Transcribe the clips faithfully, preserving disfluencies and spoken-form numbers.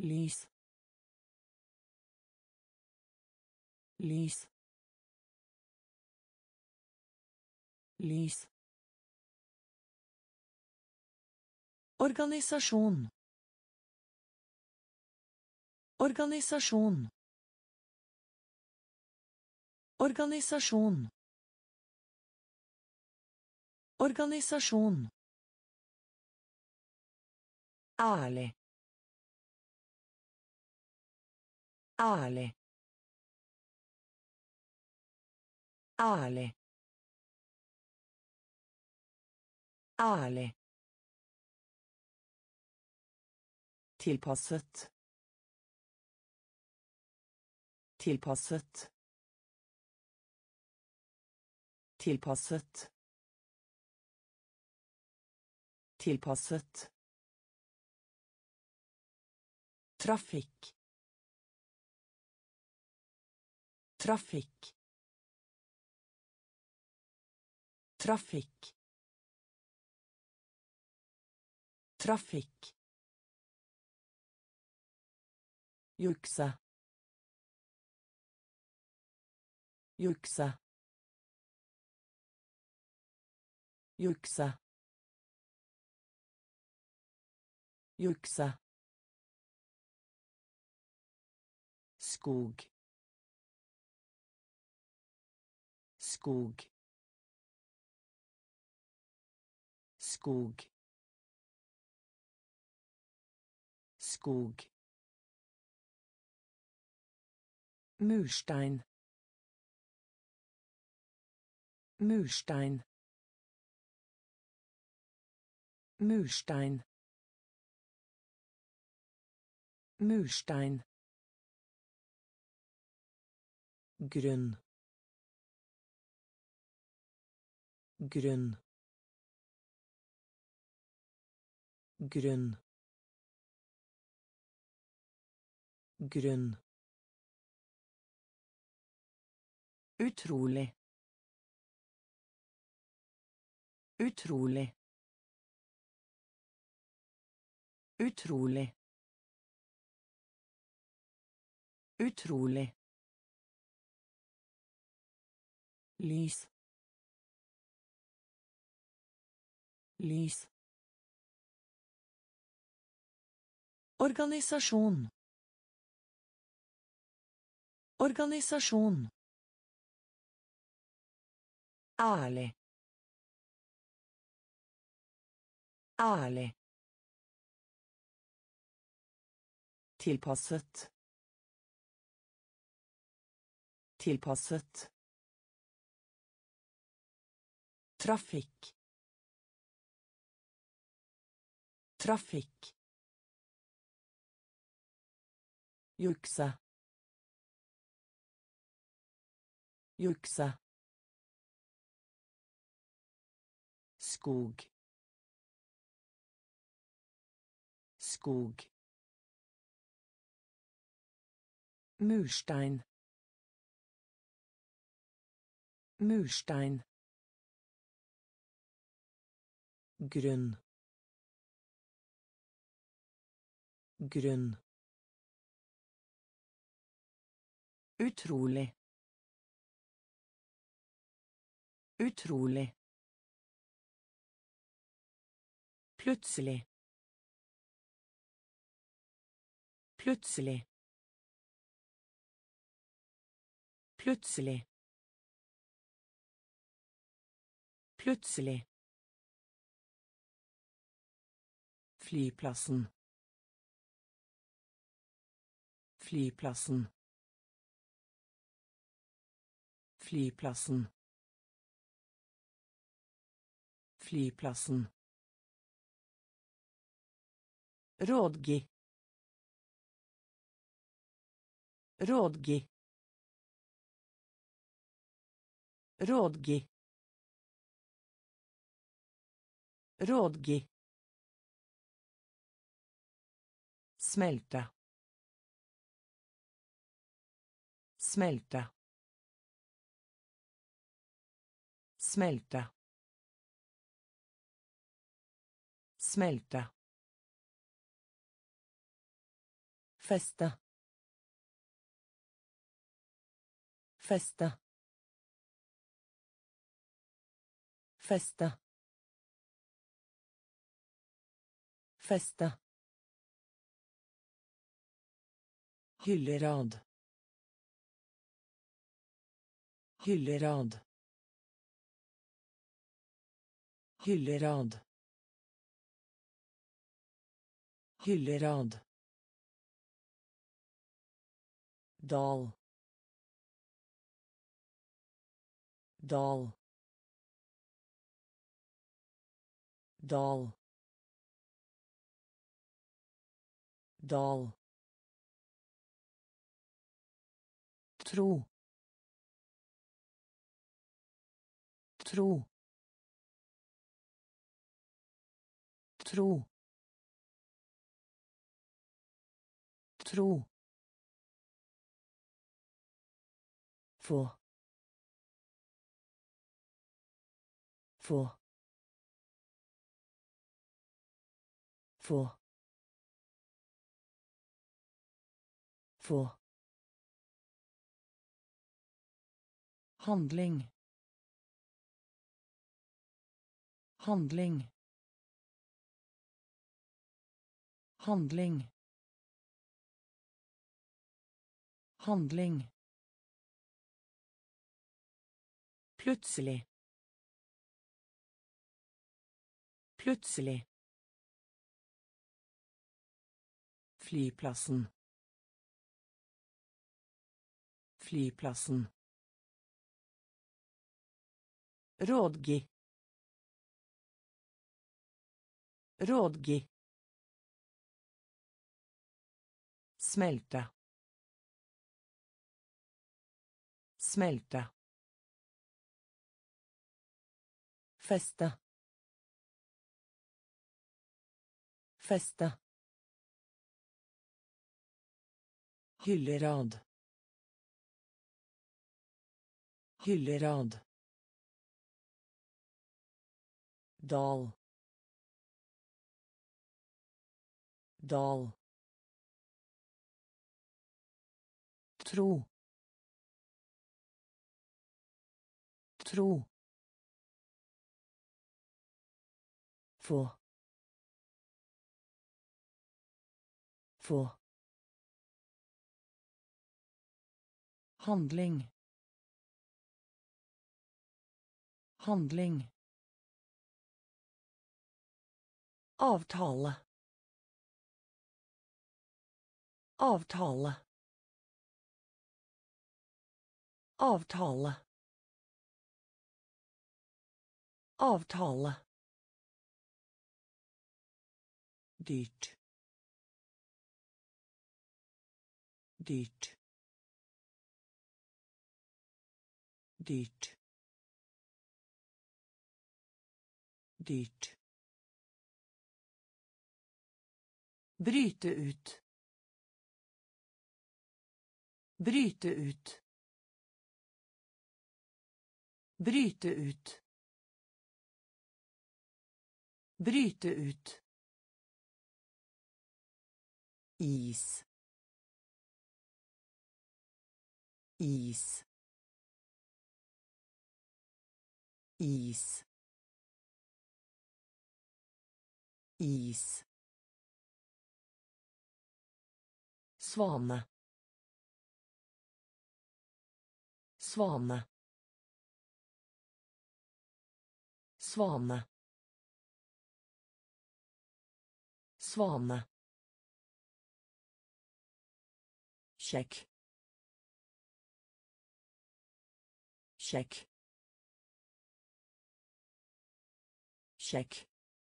lys lys lys organisasjon organisasjon organisasjon organisasjon ærlig ærlig ærlig ærlig tilpasset tilpasset tilpasset tilpasset trafikk trafikk trafikk trafikk jukse jukse jukse jukse skog skog skog skog murstein murstein murstein murstein grunn grunn grunn grunn utrolig utrolig utrolig utrolig lys lys organisasjon organisasjon ærlig ærlig tilpasset tilpasset trafikk trafikk jukse jukse skog skog murstein murstein grunn grunn utrolig utrolig plutselig plutselig plutselig plutselig flyplassen flyplassen flyplassen flyplassen rådgi rådgi rådgi rådgi smelte smelte smelte smelte Fästa. Fästa. Fästa. Fästa. Hyllerad. Hyllerad. Hyllerad. Hyllerad. Dal. Dal. Dal. Dal. Tro. Tro. Tro. Tro. Få. Få. Få. Få. Handling. Handling. Handling. Handling. Plutselig. Plutselig. Flyplassen. Flyplassen. Rådgi. Rådgi. Smälta. Smälta. Fästa. Fästa. Hyllerad. Hyllerad. Dal. Dal. Tro. Tro. Få. Få. Handling. Handling. Avtale. Avtale. Avtale. Avtale. Dyrt. Dyrt. Dyrt. Dyrt. Bryte ut. Bryte ut. Bryte ut. Bryte ut. Is. Is. Is. Is. Svane. Svane. Svane. Svane. Check. Check. Check.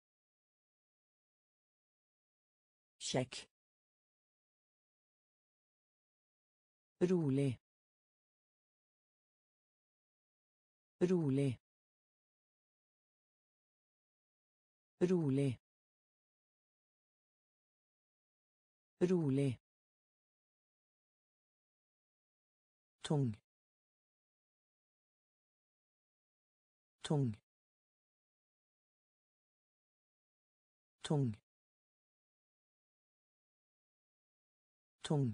Check. Rolig. Rolig. Rolig. Rolig. Tung. Tung. Tung. tung,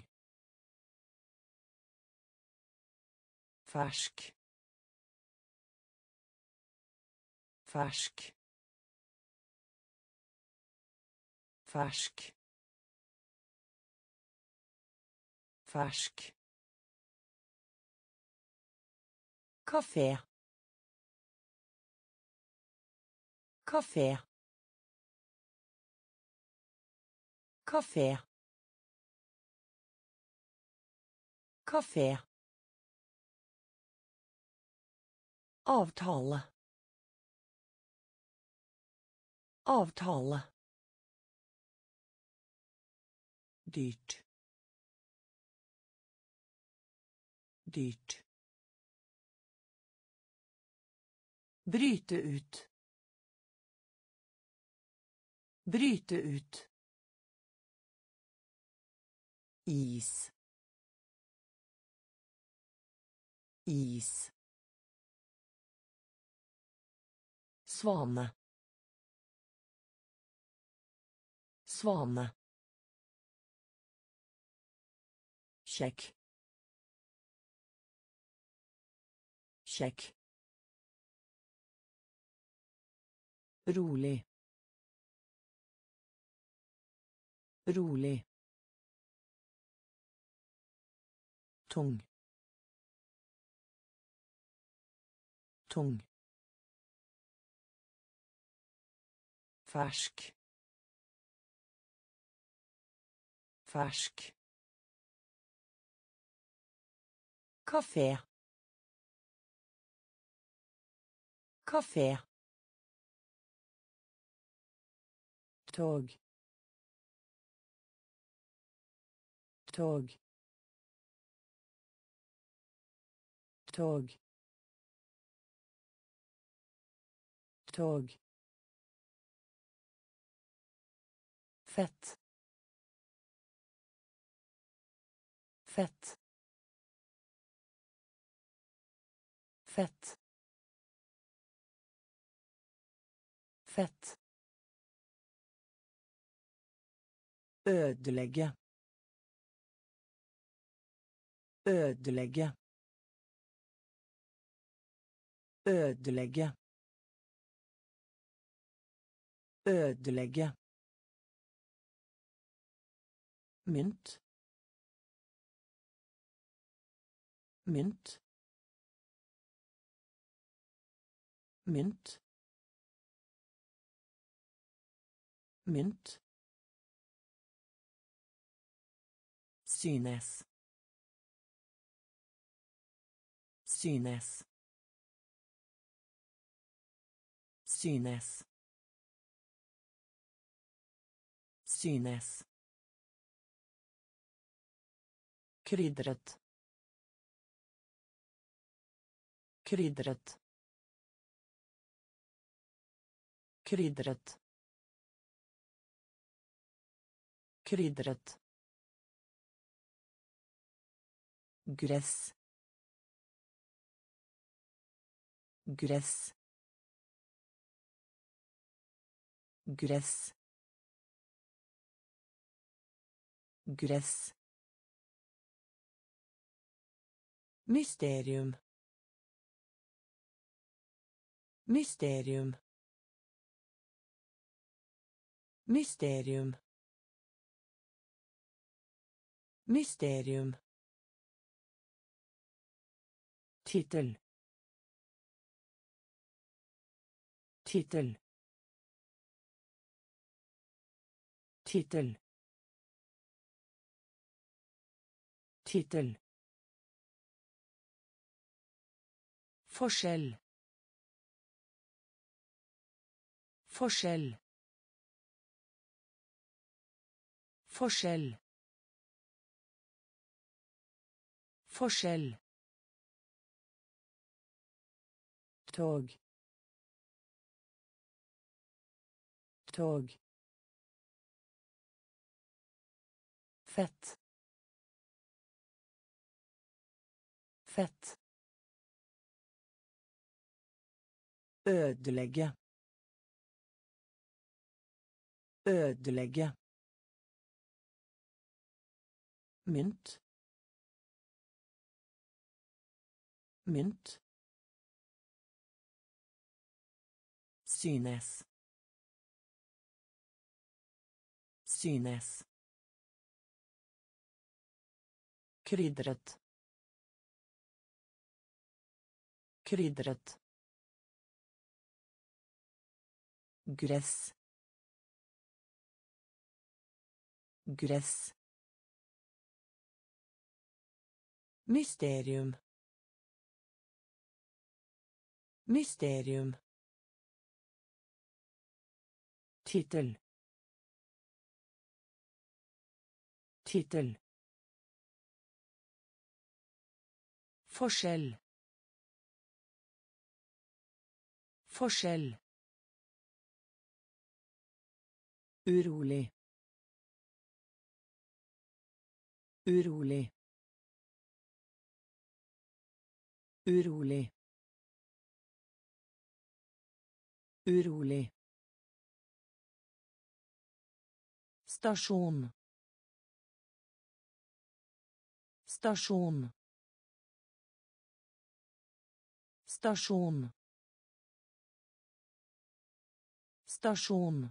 färsk, färsk, färsk, färsk, kafé, kafé, kafé, kafé, avtale, avtale, dyrt, dyrt, bryte ut, bryte ut, is, is, svane, svane, check, check, rolig, rolig, tung, tung, färsk, färsk, kafé, kafé, tåg, tåg, tåg, tåg, fett, fett, fett, fett, ødelegge, ødelegge, ødelegge, ødelegge, mynt, mynt, mynt, mynt, synes, synes, synes, synes, krydret, krydret, krydret, krydret, gress, gress, gress, gress, mysterium, mysterium, mysterium, mysterium, titel, titel, titel, titel, forskjell, forskjell, forskjell, forskjell, tåg, tåg, fett, fett, ødelegge, ødelegge, mynt, mynt, synes, synes, krydret, krydret, gress, gress, mysterium, mysterium, titel, titel, forskjell, forskjell, urolig, urolig, urolig, urolig, stasjon, stasjon, stasjon, stasjon,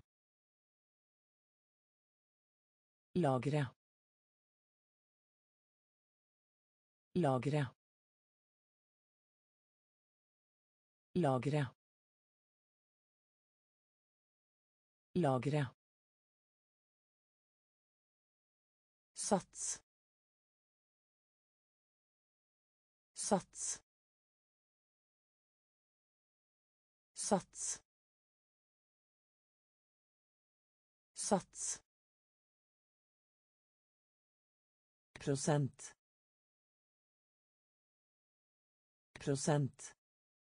lagre, lagre, lagre, lagre, sats, sats, sats, sats, prosent, prosent,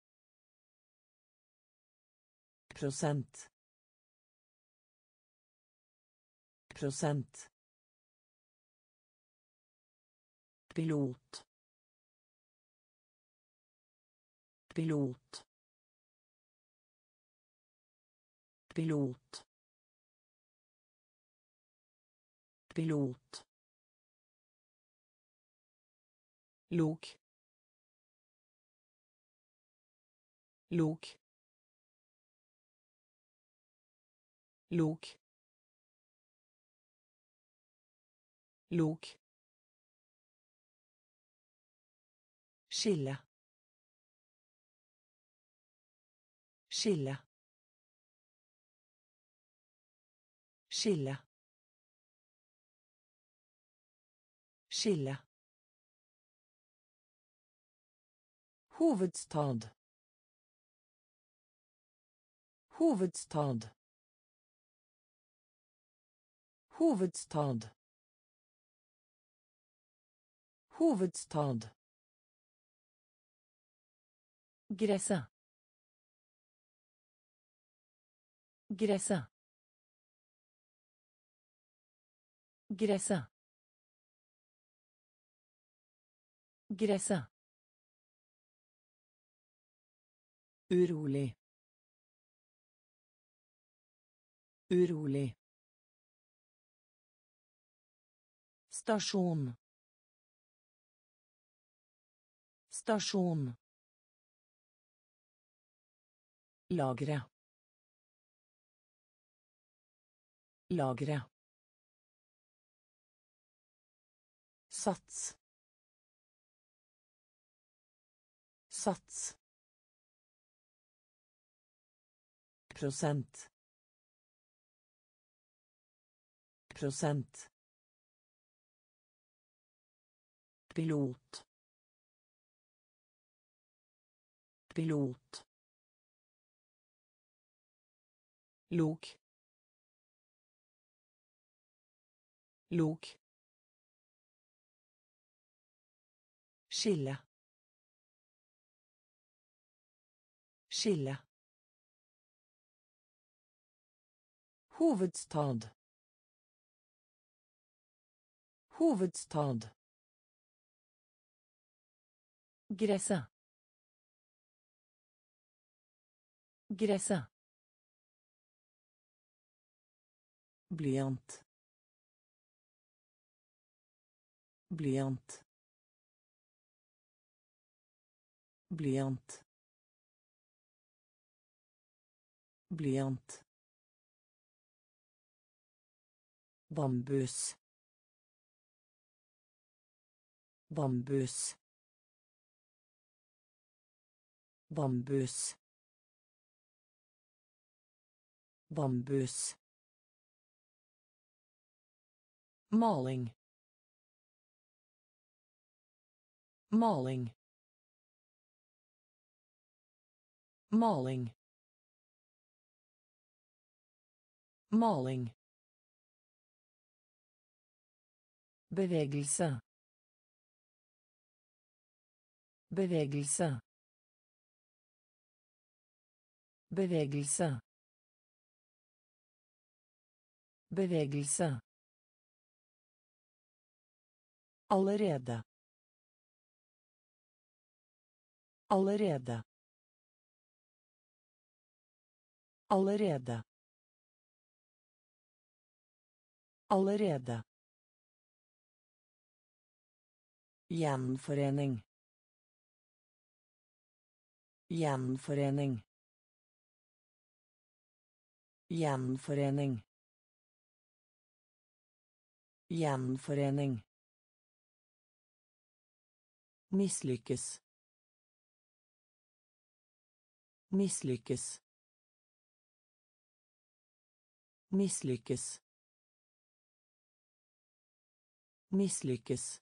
prosent, prosent, pilot, pilot, pilot, pilot, lok, lok, lok, lok, skille, skille, skille, skille, hovedstad, hovedstad, hovedstad, hovedstad, gresset, gresset, gresset, gresset, urolig, urolig, stasjon, stasjon, lagre, lagre, sats, sats, prosent, prosent, pilot, pilot, lok, lok, skille, skille, hovedstad, hovedstad, gresset, gresset, blyant, Blyant. Blyant. Blyant. Bambus. Bambus. Bambus. Bambus. Maling. Maling. Maling. Maling. Bevegelse. Bevegelse. Bevegelse. Bevegelse. Allerede. Allerede. Allerede. Allerede. Gjenforening. Gjenforening. Gjenforening. Gjenforening. Mislykkes. Mislykkes. Mislykkes. Mislykkes.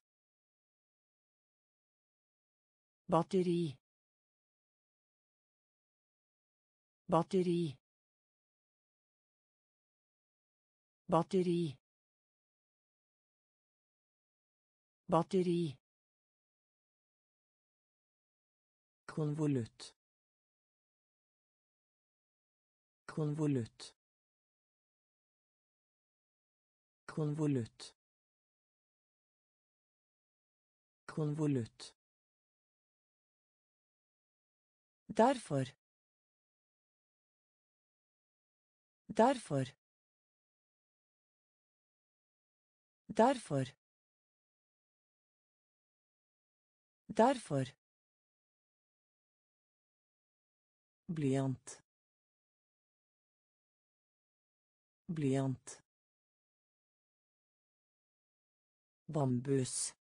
Batteri. Batteri. Batteri. Batteri. Konvolutt. Konvolutt. Konvolutt. Konvolutt. Derfor. Derfor. Derfor. Derfor. Blyant. Blyant. Bambus.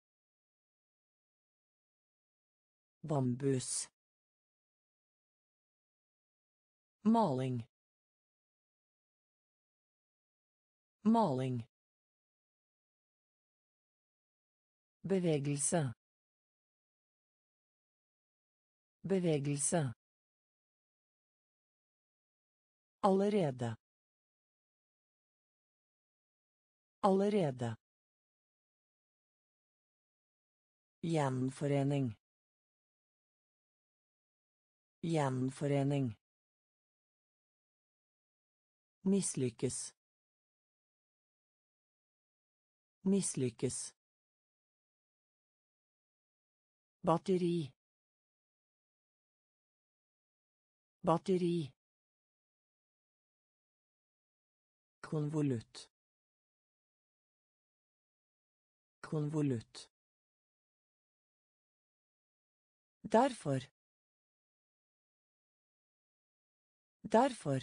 Bambus. Maling. Maling. Bevegelse. Bevegelse. Allerede. Allerede. Gjenforening. Gjenforening. Mislykkes. Mislykkes. Batteri. Batteri. Konvolutt. Konvolutt. Derfor. Derfor.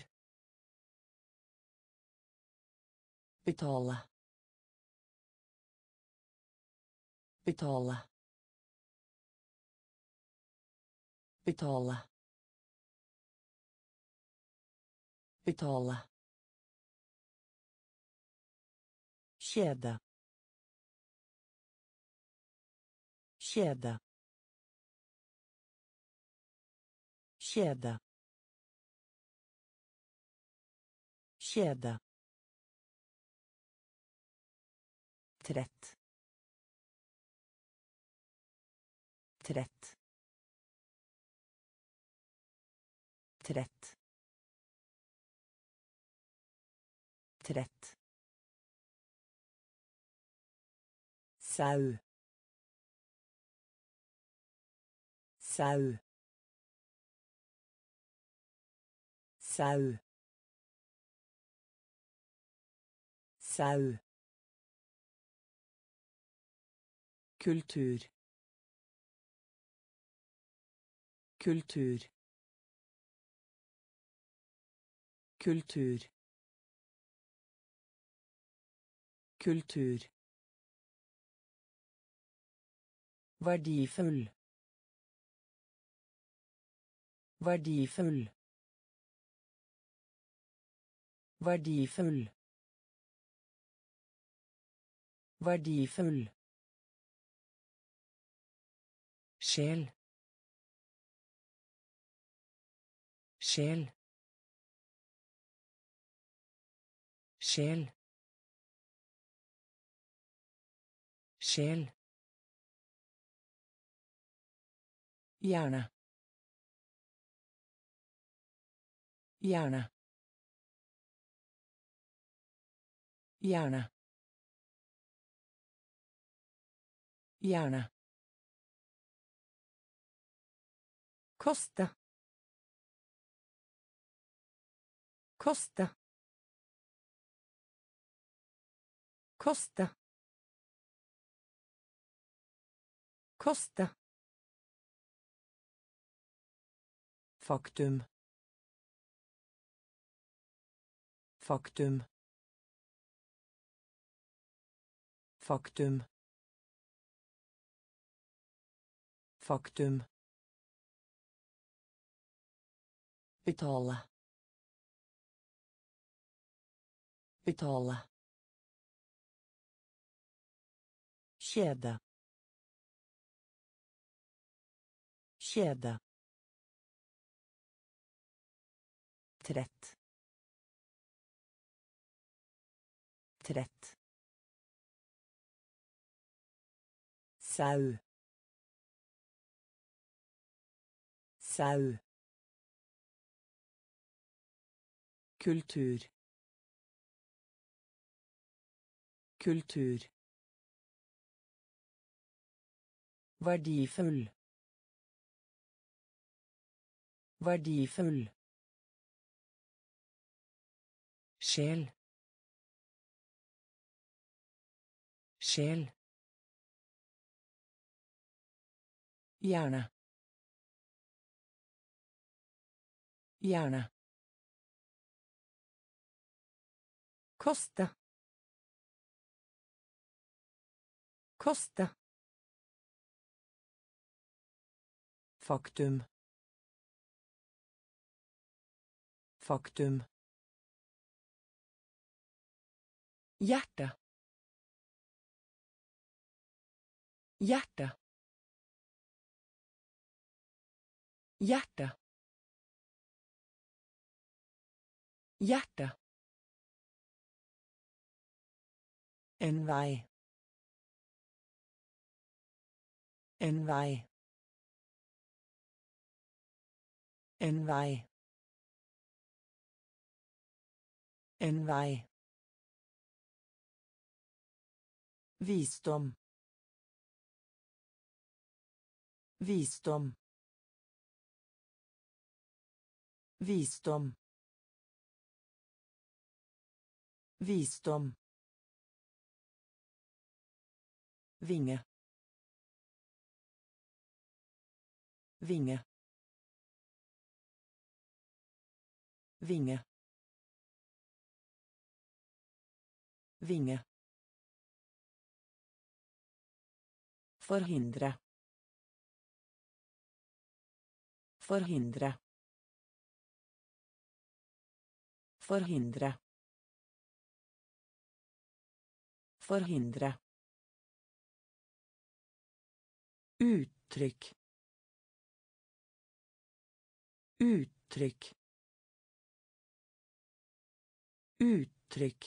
Betale. Betale. Betale. Betale. Kjede. Kjede. Kjede. Kjede. Trett. Trett. Trett. Trett. Sau. Sau. Sau. Sau. kultur kultur kultur kultur verdifull verdifull verdifull verdifull sjel sjel sjel sjel Gjerne. Gjerne. Gjerne. Gjerne. Koste. Koste. Koste. Koste. Faktum. Faktum. Faktum. Faktum. Betale. Betale. Kjede. Kjede. Trett. Trett. Sau. Sau. Kultur. Kultur. Verdifull. Verdifull. Sjel. Sjel. Gjerne. Gjerne. Koste. Koste. Faktum. Faktum. Hjerte. Hjerte. Hjerte. Hjerte. En vei. En vei. En vei. En vei. Visdom. Visdom. Visdom. Visdom. Vinge. Vinge. Vinge. Vinge. Forhindre. Forhindre. Forhindre. Forhindre. Uttrykk. Uttrykk. Uttrykk.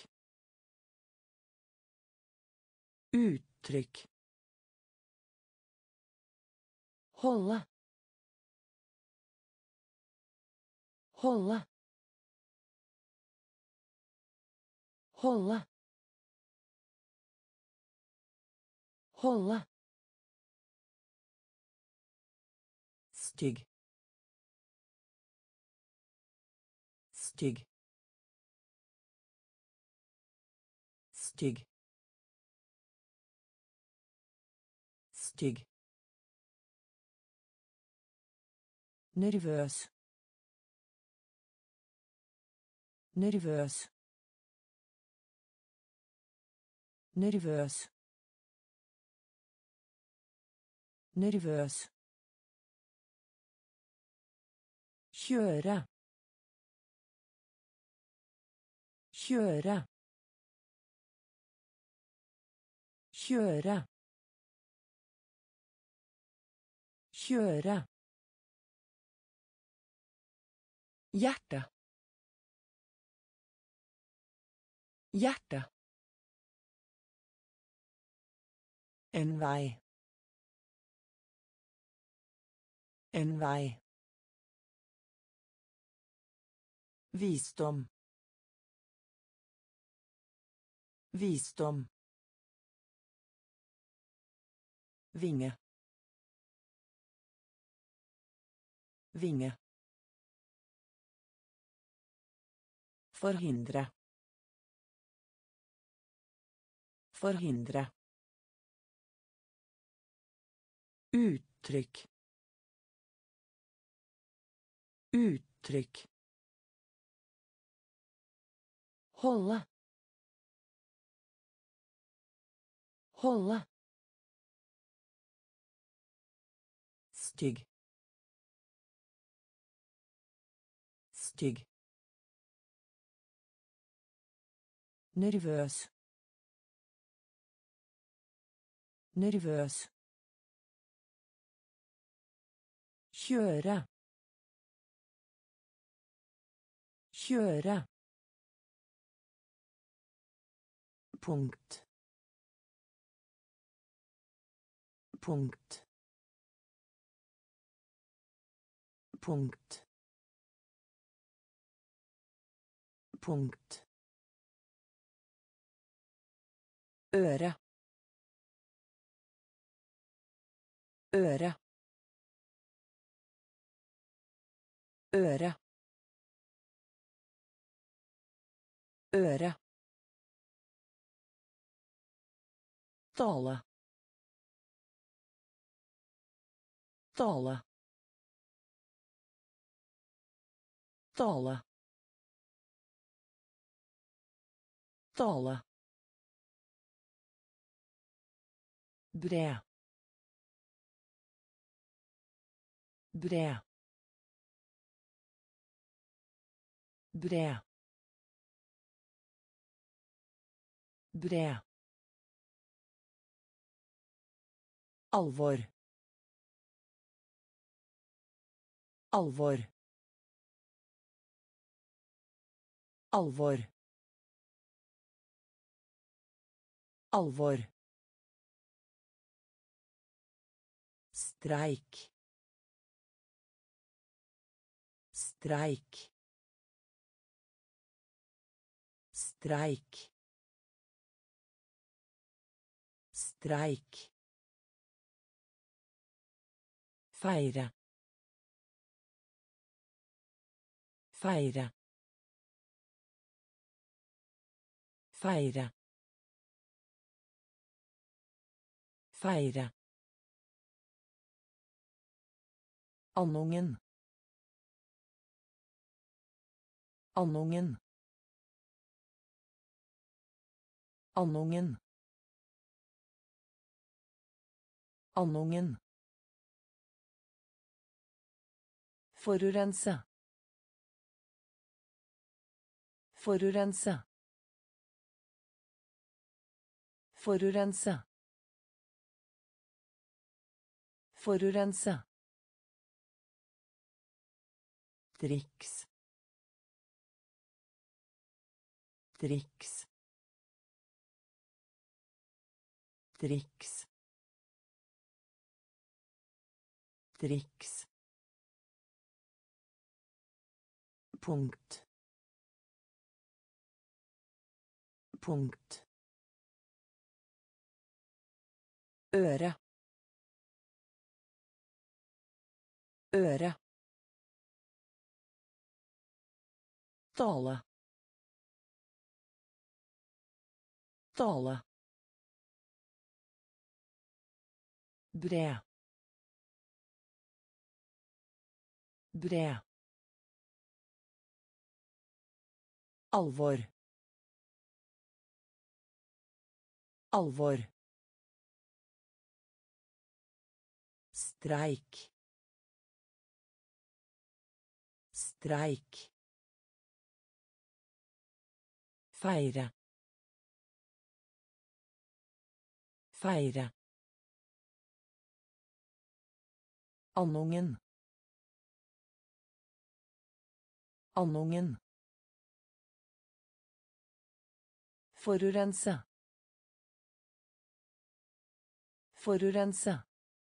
Uttrykk. Holde. Holde. Holde. Holde. Stygg. Stygg. Stygg. Stygg. Nervøs. Nervøs. Nervøs. Nervøs. Kjøre. Kjøre. Kjøre. Kjøre. Hjerte. Hjerte. En vei. En vei. Visdom. Visdom. Vinge. Vinge. Forhindre. Forhindre. Uttrykk. Uttrykk. Holde. Holde. Stygg. Stygg. Nervøs. Nervøs. Kjøre. Kjøre. Punkt. Punkt. Punkt. Punkt. Øre. Øre. Øre. Øre. Tale. Tale. Tale. Tale. Bred. Bred. Bred. Bred. Alvor. Alvor. Alvor. Alvor. Streik. Streik. Streik. Streik. Feire. Feire. Feire. Feire. Andungen. Andungen. Andungen. Andungen. Forurense. Forurense. Forurense. Forurense. Triks. Triks. Triks. Triks. Punkt. Punkt. Øre. Øre. Tale. Tale. Bred. Bred. Alvor. Alvor. Streik. Streik. Feire. Feire. Andungen. Andungen. Forurense. Forurense.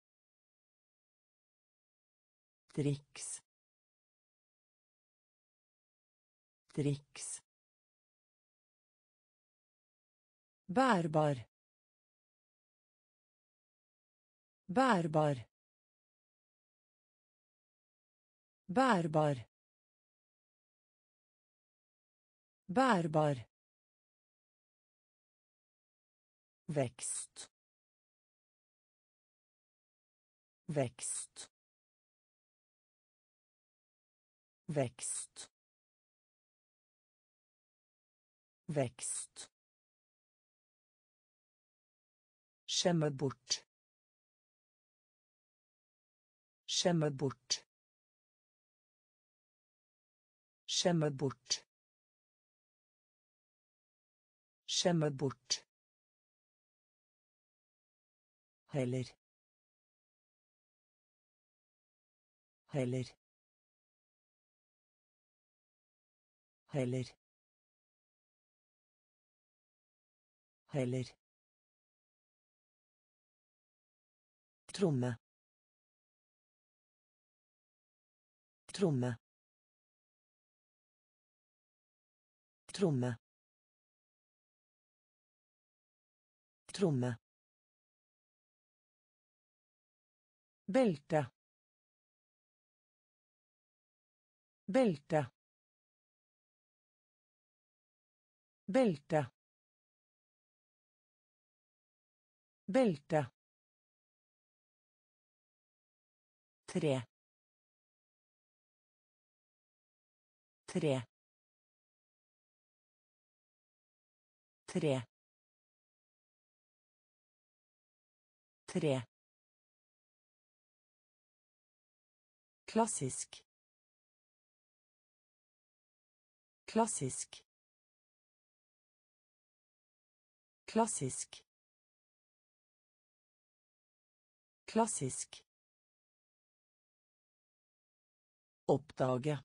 Triks. Triks. Bærbar. Bærbar. Bærbar. Bærbar. Vekst. Vekst. Vekst. Vekst. Skjemme bort. Skjemme bort. Skjemme bort. Skjemme bort. Heller. Heller. Heller. Heller. Tromme. Tromme. Tromme. Tromme. Belte. Belte. Belte. Belte. Tre. Tre. Tre. Tre. Klassisk. Klassisk. Klassisk. Klassisk. Oppdage.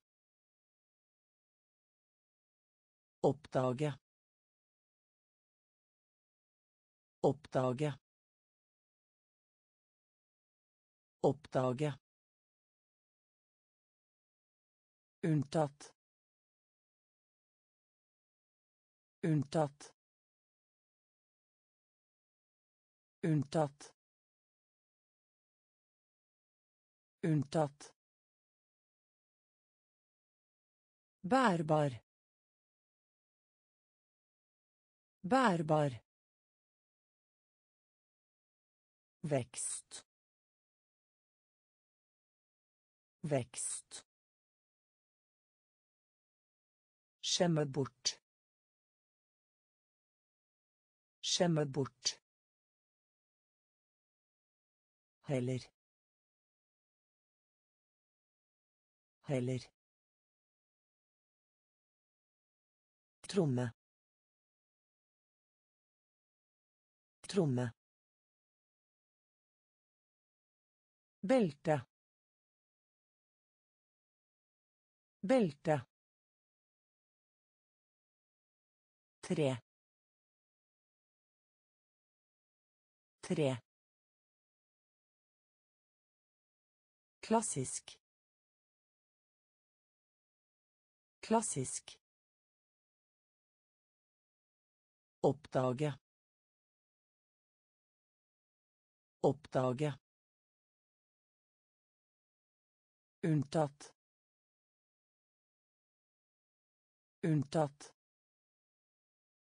Oppdage. Oppdage. Oppdage. Unntatt. Unntatt. Unntatt. Unntatt. Bærbar. Bærbar. Vekst. Vekst. Skjemme bort. Skjemme bort. Heller. Heller. Tromme. Tromme. Belte. Belte. Tre. Tre. Klassisk. Klassisk. Oppdage. Oppdage. Unntatt. Unntatt.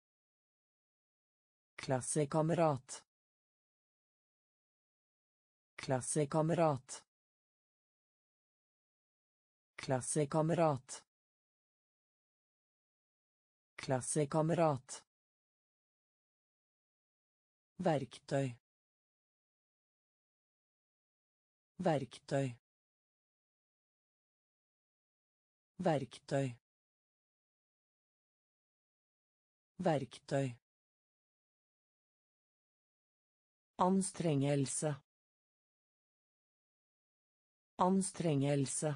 Klassekamerat. Klassekamerat. Klassekamerat. Klassekamerat. Verktøy. Verktøy. Verktøy. Verktøy. Anstrengelse. Anstrengelse.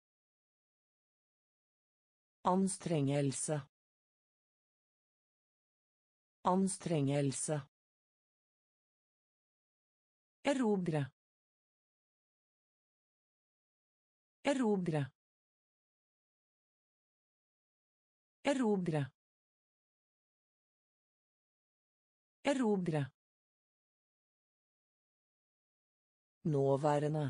Anstrengelse. Anstrengelse. Erobre. Erobre. Erobre. Erobre. Nåværende.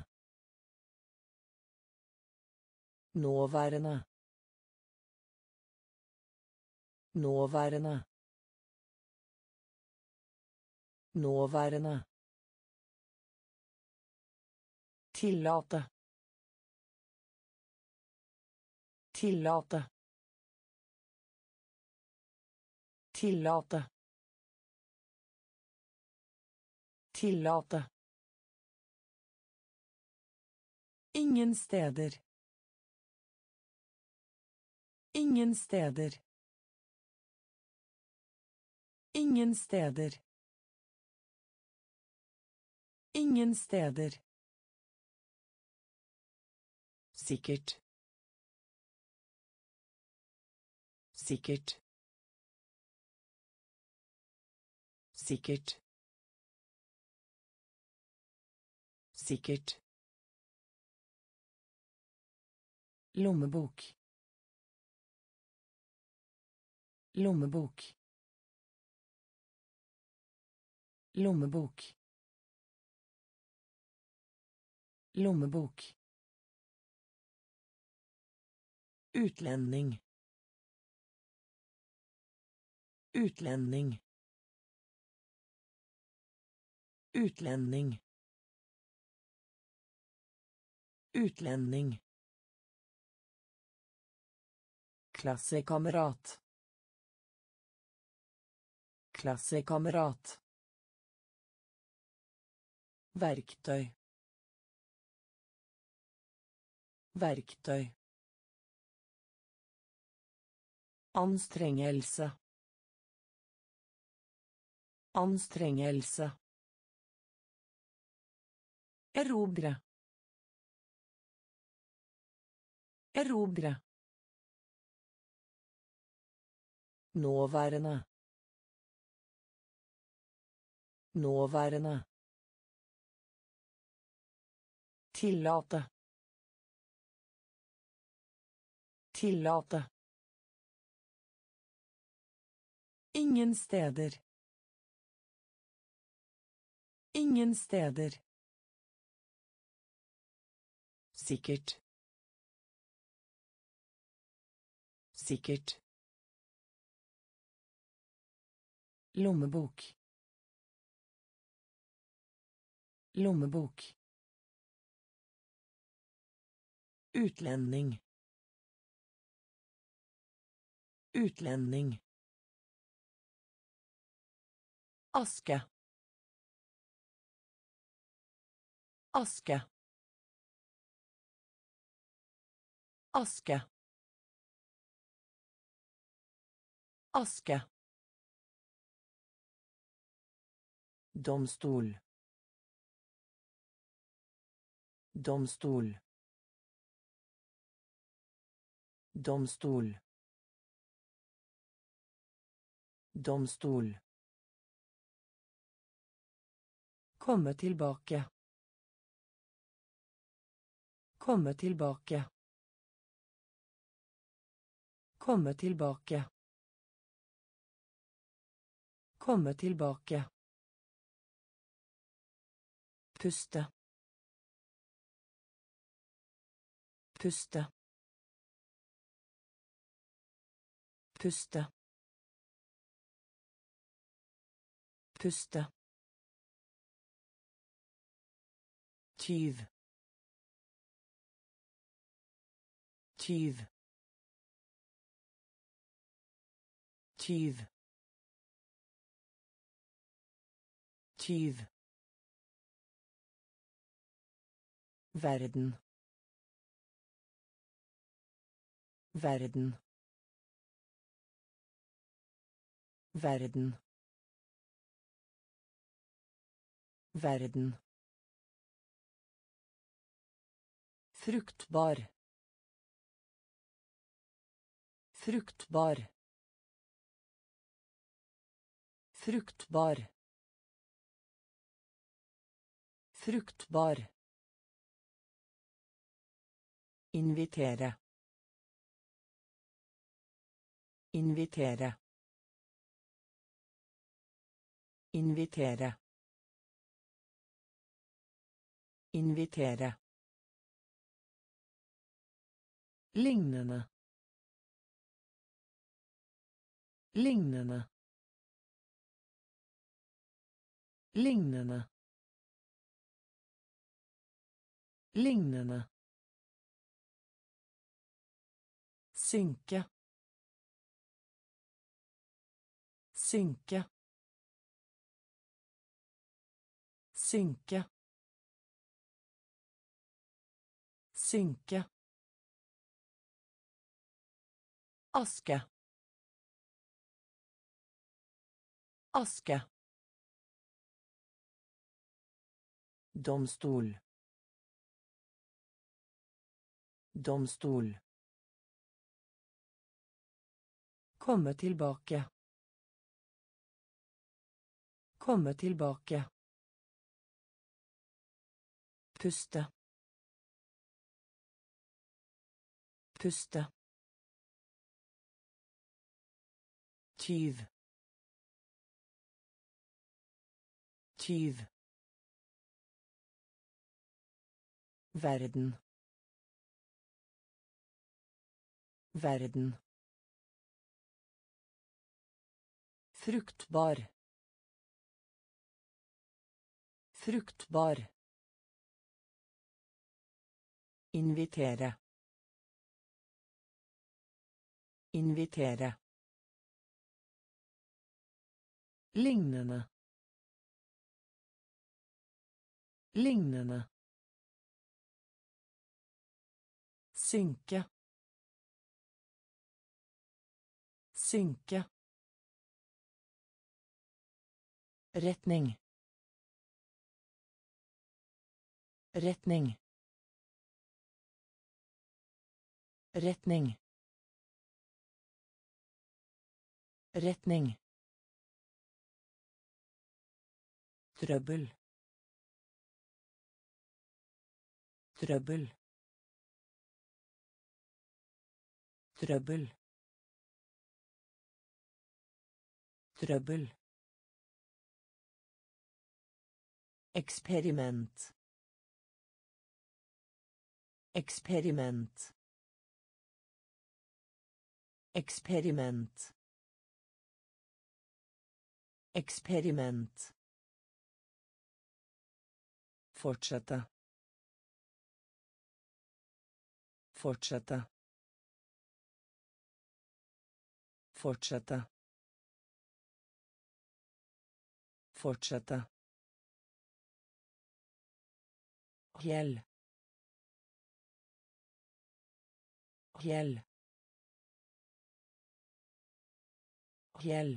Nåværende. Nåværende. Nåværende. Tillate. Tillate. Tillate. Tillate. Ingen steder. Ingen steder. Ingen steder. Ingen steder. Sikkert. Sikkert. Sikkert. Sikkert. Lommebok. Lommebok. Lommebok. Lommebok. Utlending. Utlending. Utlending. Utlending. Klassekamerat. Klassekamerat. Verktøy. Verktøy. Anstrengelse. Anstrengelse. Erobre. Erobre. Nåværende. Nåværende. Tillate. Tillate. Ingen steder. Ingen steder. Sikkert. Sikkert. Lommebok. Lommebok. Utlending. Utlending. Aske. Aske. Aske. Aske. Domstol. Domstol. Domstol. Domstol. Komme tilbake. Komme tilbake. Komme tilbake. Komme tilbake. Puste. Puste. Puste. Puste. tyv, tyv, tyv, tyv, verden, verden, verden, verden, fruktbar, fruktbar, fruktbar, fruktbar, invitere, invitere, invitere, invitere, lignende, lignende, lignende, lignende, synke, synke, synke, synke, aske, aske, domstol, domstol, komme tilbake, komme tilbake, puste, puste, tyv, tyv, verden, verden, fruktbar, fruktbar, invitere, invitere, lignende, lignende, synke, synke, retning, retning, retning, retning, trøbbel, trøbbel, trøbbel, trøbbel, eksperiment, eksperiment, eksperiment, eksperiment, fortsette, fortsette, fortsette, fortsette, Hjell. Hjell. Hjell.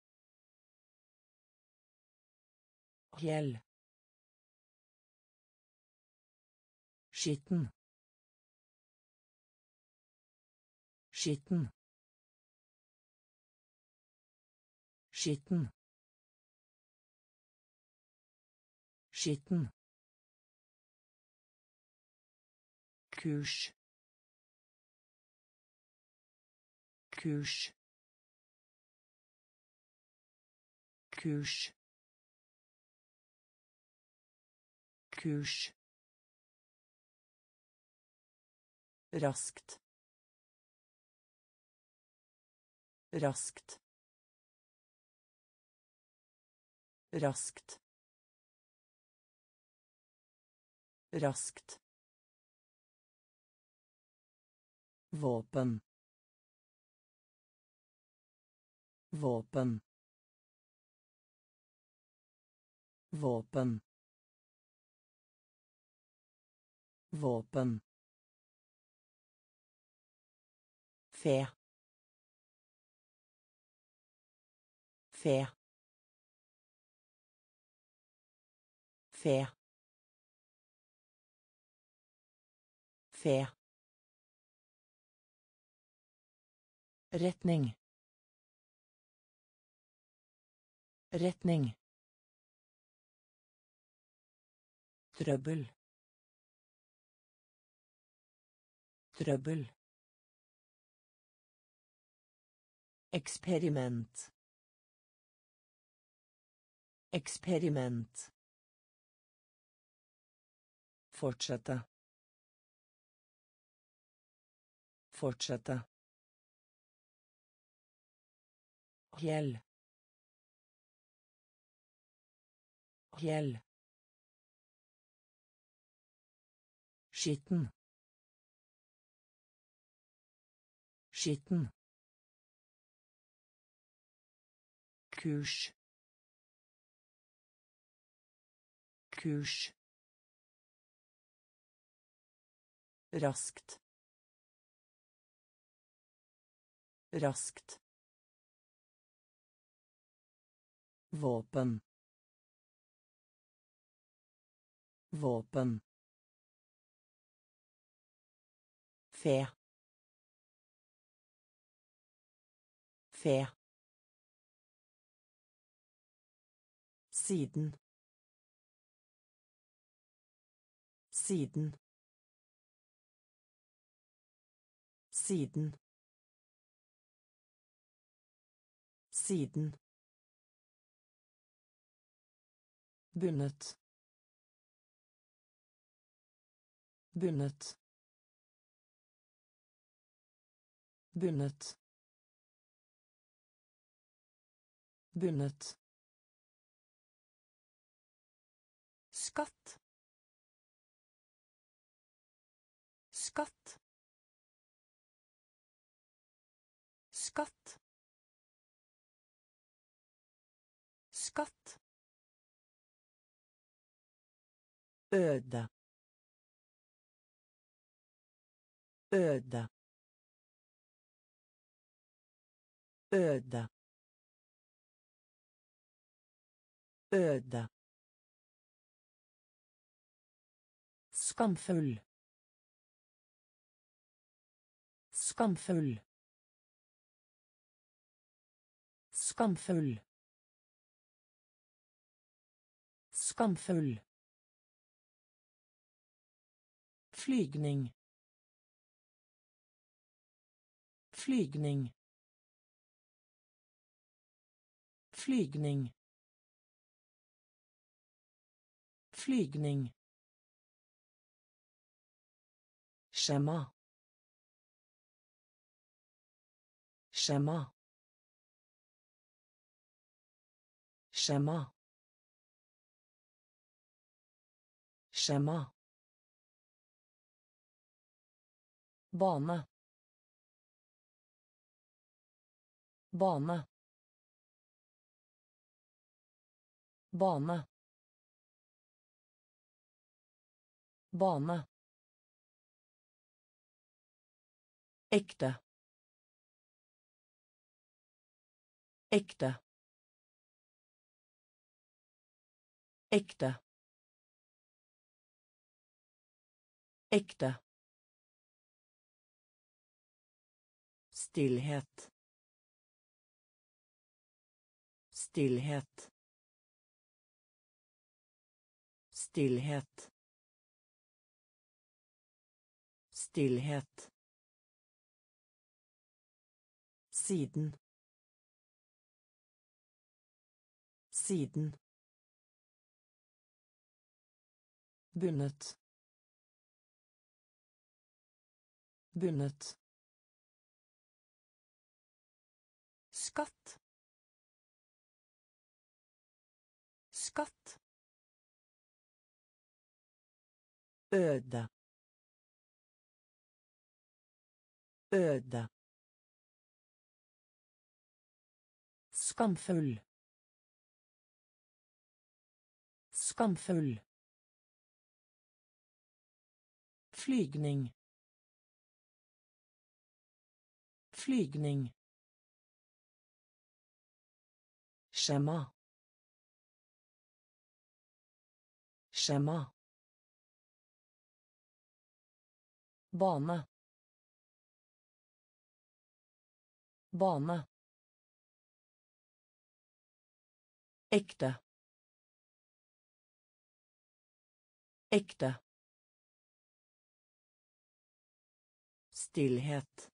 Hjell. Skitten. Skitten. Skitten. Skitten. Kurs. Kurs. Kurs. Kurs. Raskt. Raskt. Raskt. Raskt. Våpen. Våpen. Våpen. Våpen. Fe. Fe. Fe. Fe. Retning. Retning. Trøbbel. Trøbbel. Eksperiment. Eksperiment. Fortsette. Fortsette. Hjell. Hjell. Skitten. Skitten. Kurs. Kurs. Raskt. Raskt. Våpen. Våpen. Fe. Fe. Siden. Siden. Siden. Siden. Bundet. Bundet. Bundet. Bundet. Skatt. Skatt. Skatt. Skatt. Øde. Øde. Øde. Øde. Skamfull. Skamfull. Skamfull. Skamfull. Flygning. Flygning. Flygning. Flygning. Skjema. Skjema. Skjema. Skjema. Bane. Bane. Bane. Bane. Ekte. Ekte. Ekte. Ekte. Stillhet. Stillhet. Stillhet. Stillhet. Siden. Siden. Bundet. Bundet. Skatt. Skatt. Øde. Øde. Skamfull. Skamfull. Flygning. Flygning. Skjema. Skjema. Bane. Bane. Ekte. Ekte. Stillhet.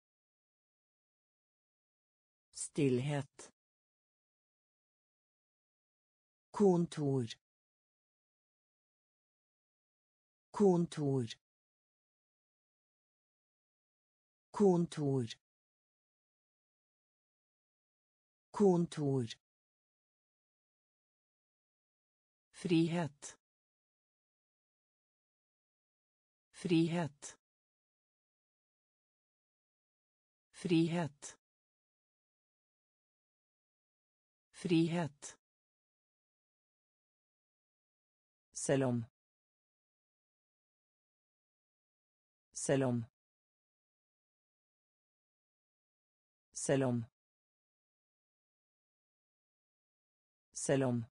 Stillhet. Kontor. Kontor. Kontor. Kontor. Frihet. Frihet. Frihet. Frihet. Selv om. Selv om. Selv om. Selv om.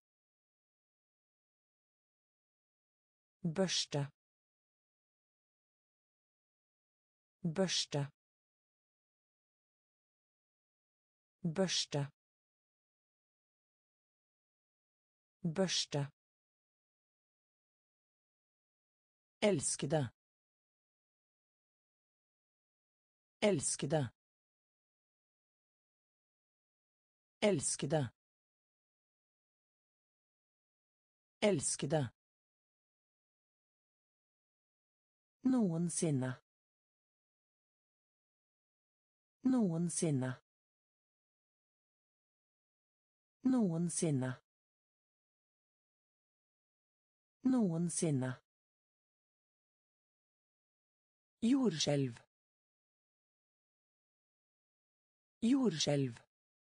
Børste. Børste. Børste. Børste. Elskede. Elskede. Elskede. Elskede. Noensinne. Noensinne. Noensinne. Noensinne. Jordskjelv. Jordskjelv.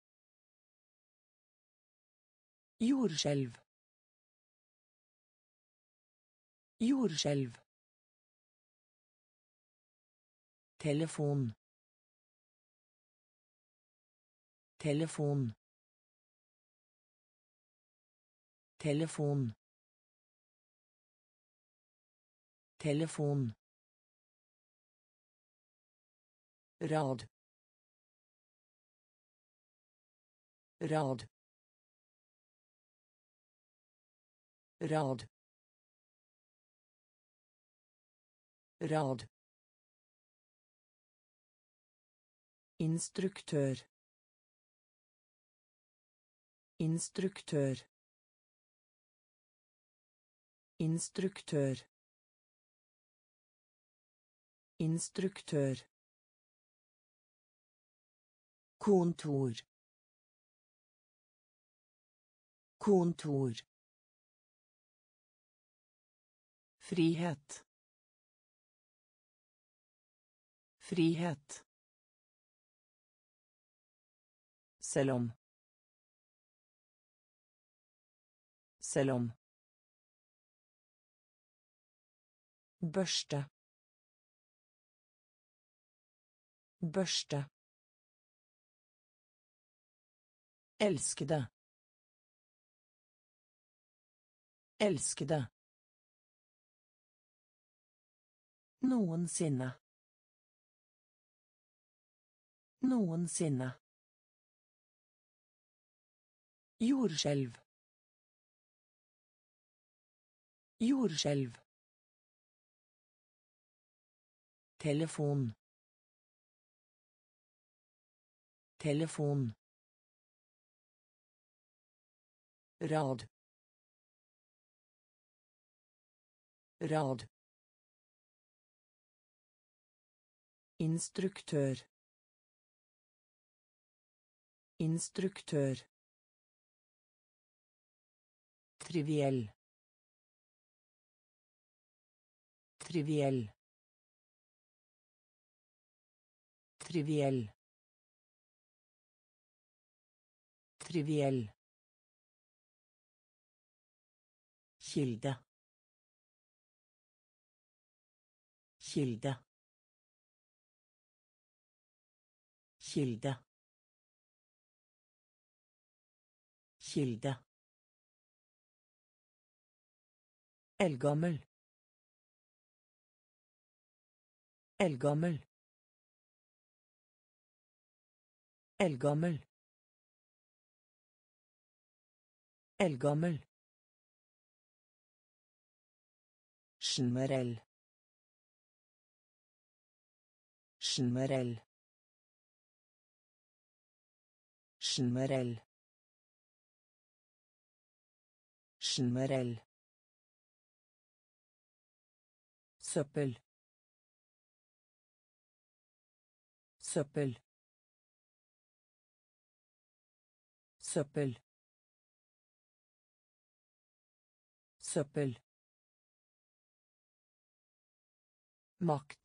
Jordskjelv. Jordskjelv. Telefon. Telefon. Telefon. Telefon. Rad. Rad. Rad. Rad. Instruktør. Instruktør. Instruktør. Instruktør. Kontor. Kontor. Frihet. Frihet. Selv om. Selv om. Børste. Børste. Elskede. Elskede. Noensinne. Noensinne. Jordskjelv. Jordskjelv. Telefon. Telefon. Rad. Rad. Instruktør. Instruktør. Triviell. Triviell. Triviell. Triviell. Kilde. Kilde. Kilde. Kilde. Eldgammel. Eldgammel. Eldgammel. Eldgammel. Generell. Generell. Generell. Generell. Søppel. Søppel. Søppel. Søppel. Makt.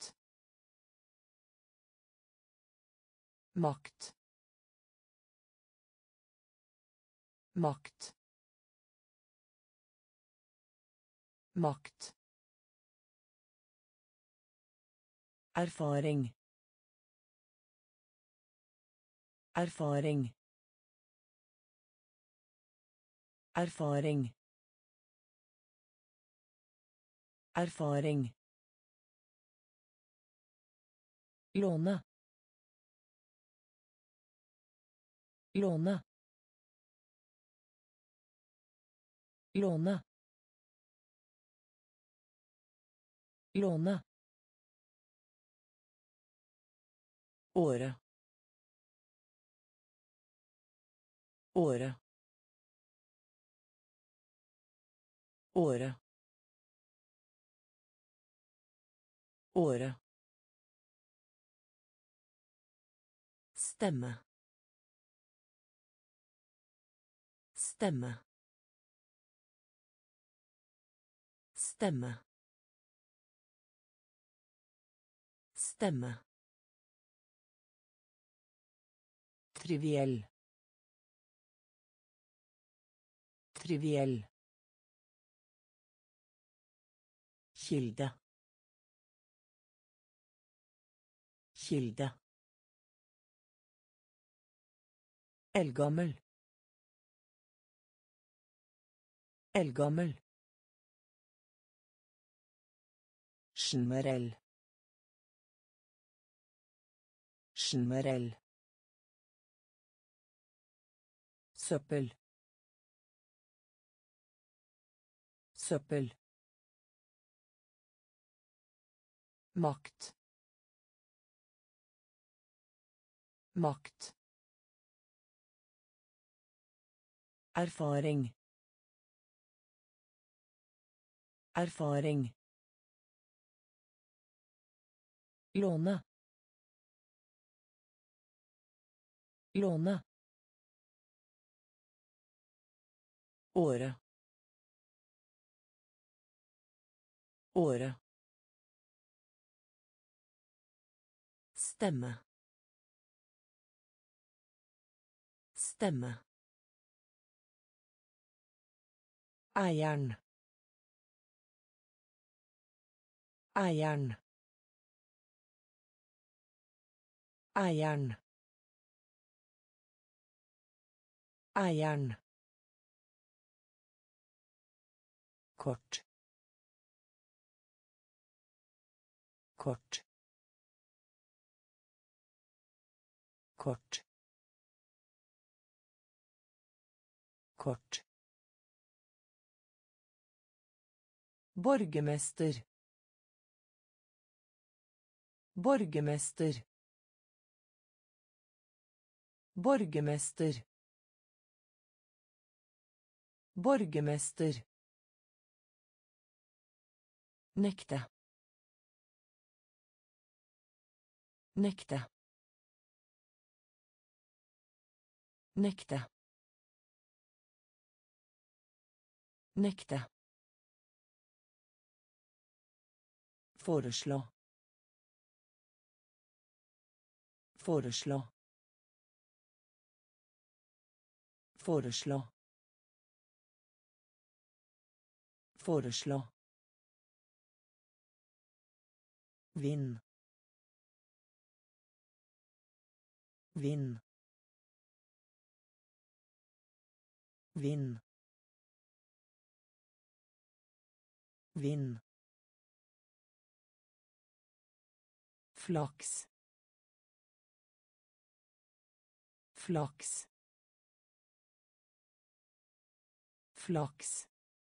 Makt. Makt. Makt. Erfaring. Erfaring. Erfaring. Erfaring. Låne. Låne. Låne. Låne. Åre. Åre. Åre. Åre. Stemme. Stemme. Stemme. Stemme. Triviell. Triviell. Kilde. Kilde. Eldgammel. Eldgammel. Generell. Generell. Søppel. Søppel. Makt. Makt. Erfaring. Erfaring. Låne. Låne. Åre. Åre. Stemme. Stemme. Eieren. Eieren. Eieren. Eieren. Kort. Kort. Kort. Kort. Borgermester. Borgermester. Borgermester. Borgermester. Nekte. Nekte. Nekte. Nekte. Foreslå. Foreslå. Foreslå. Foreslå. Vind. Vind. Vind. Vind. Flaks. Flaks. Flaks.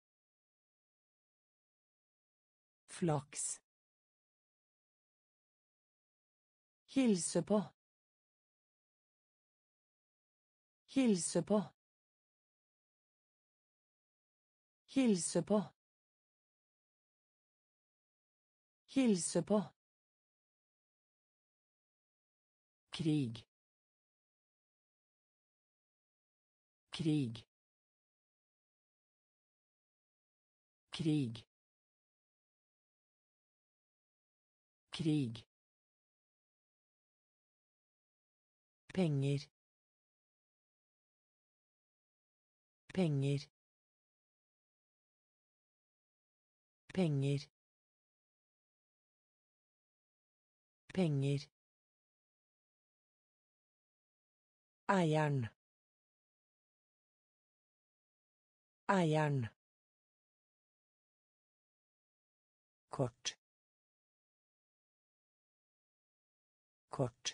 Flaks. Hilse på. Hilse på. Hilse på. Hilse på. Krig. Krig. Krig. Krig. Penger. Penger. Penger. Penger. Eieren. Eieren. Kort. Kort.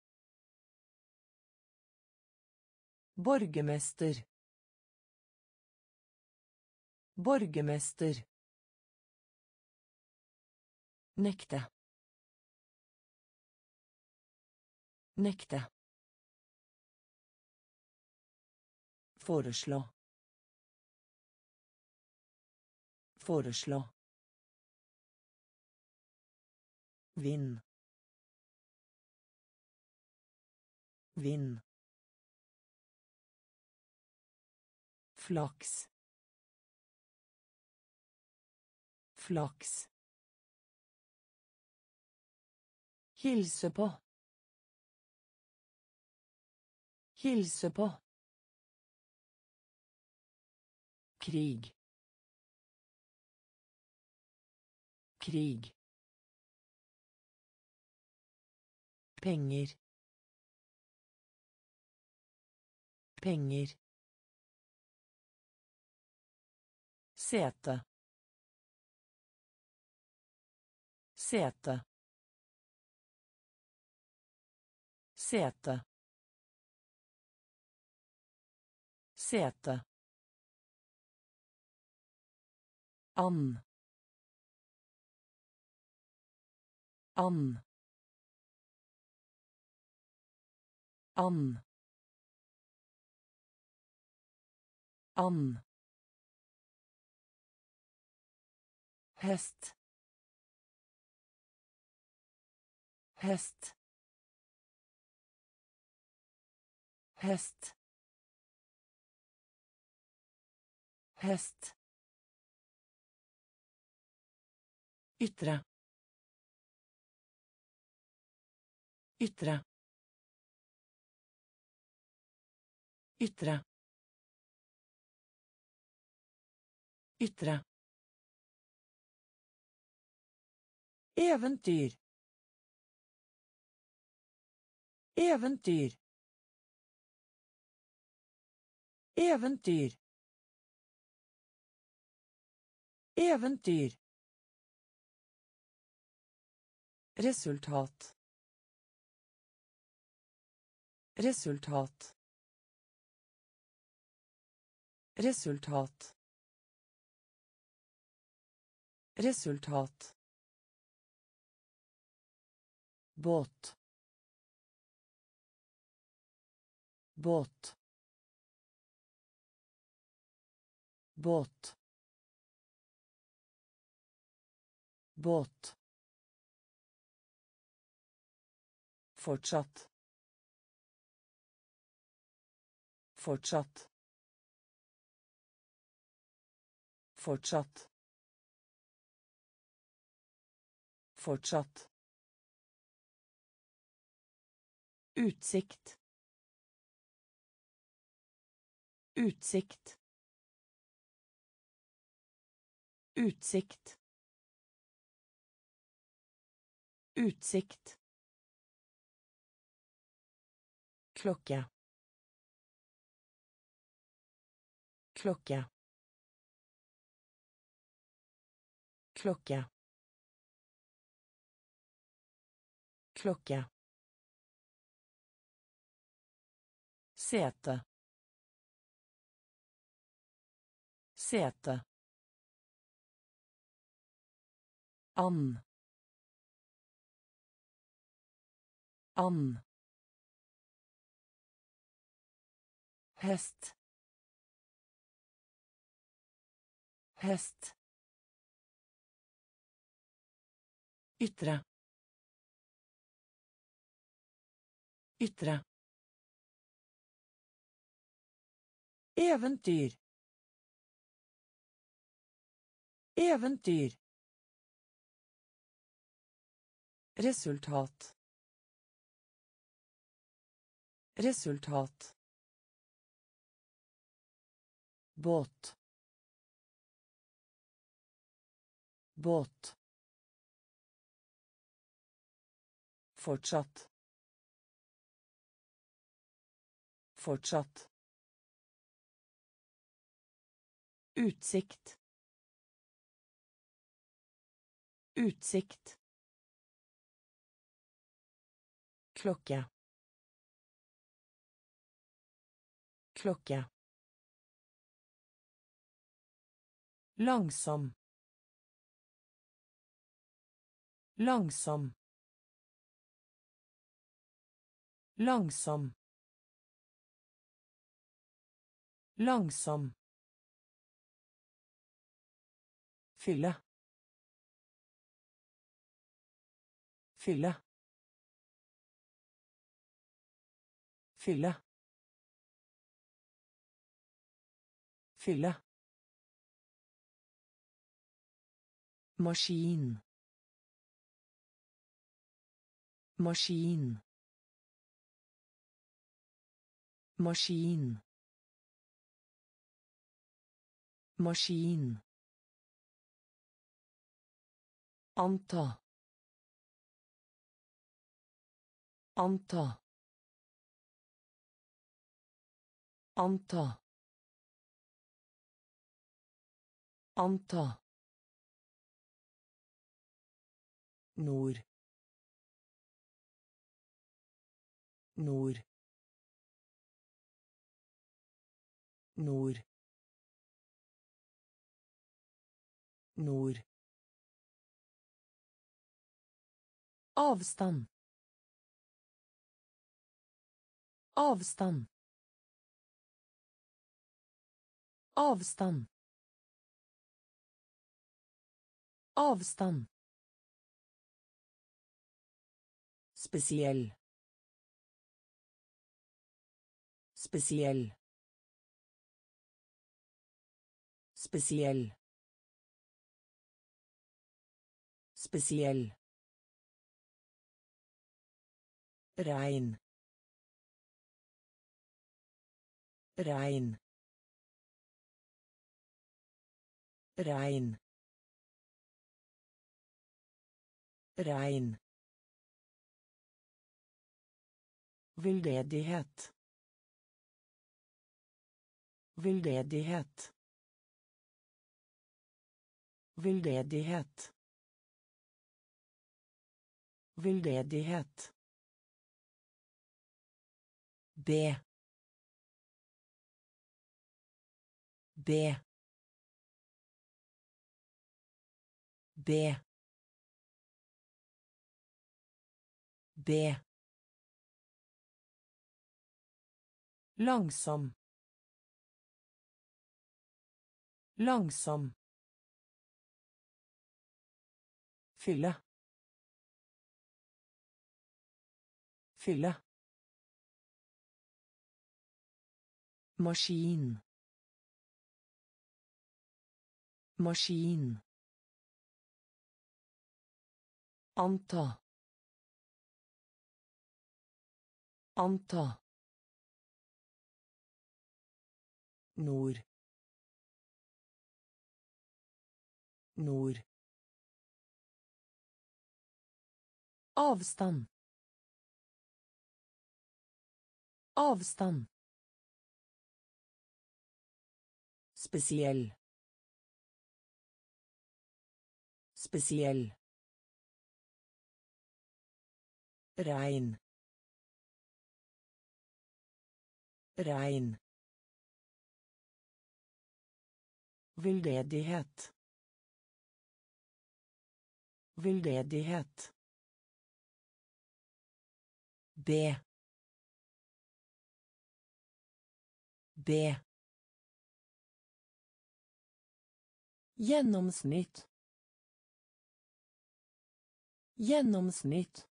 Borgermester. Borgermester. Nekte. Nekte. Foreslå. Foreslå. Vind. Vind. Flaks. Flaks. Hilse på. Hilse på. Krig. Krig. Penger. Penger. Sete. Sete. Sete. Sete. And. And. And. And. Hest. Hest. Hest. Hest. Ytre. Ytre. Ytre. Ytre. Eventyr. Eventyr. Eventyr. Eventyr. Resultat. Resultat. Resultat. Resultat. Båt. Båt. Båt. Båt. Fortsatt. Fortsatt. Fortsatt. Fortsatt. Utsikt. Utsikt. Utsikt. Utsikt. Klokke. Klokke. Klokke. Klokke. Sete. Sete. And. And. Hest. Hest. Ytre. Ytre. Eventyr. Eventyr. Resultat. Resultat. Båt. Båt. Fortsatt. Fortsatt. Utsikt. Utsikt. Klokke. Klokke. Langsom. Langsom. Langsom. Langsom. Fylle. Fylle. Fylle. Fylle. Maskin. Maskin. Maskin. Maskin. Anta. Anta. Anta. Anta. Nord. Nord. Nord. Nord. Avstand. Avstand. Avstand. Avstand. Spesiell. Spesiell. Spesiell. Spesiell. Rein. Rein. Rein. Rein. Veldedighet. Veldedighet. Veldedighet. Veldedighet. B. B. B. B. Langsom. Langsom. Fylle. Fylle. Maskin. Maskin. Anta. Anta. Nord. Nord. Avstand. Avstand. Spesiell. Spesiell. Regn. Regn. Veldedighet. Veldedighet. B. B. Gjennomsnitt. Gjennomsnitt.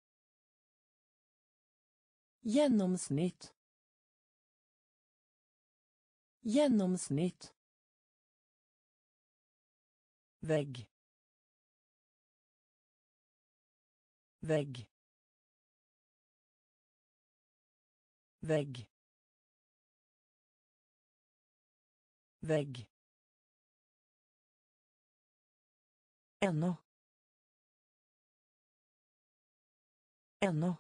Gjennomsnitt. Gjennomsnitt. Vegg. Vegg. Vegg. Vegg. Ennå. Ennå.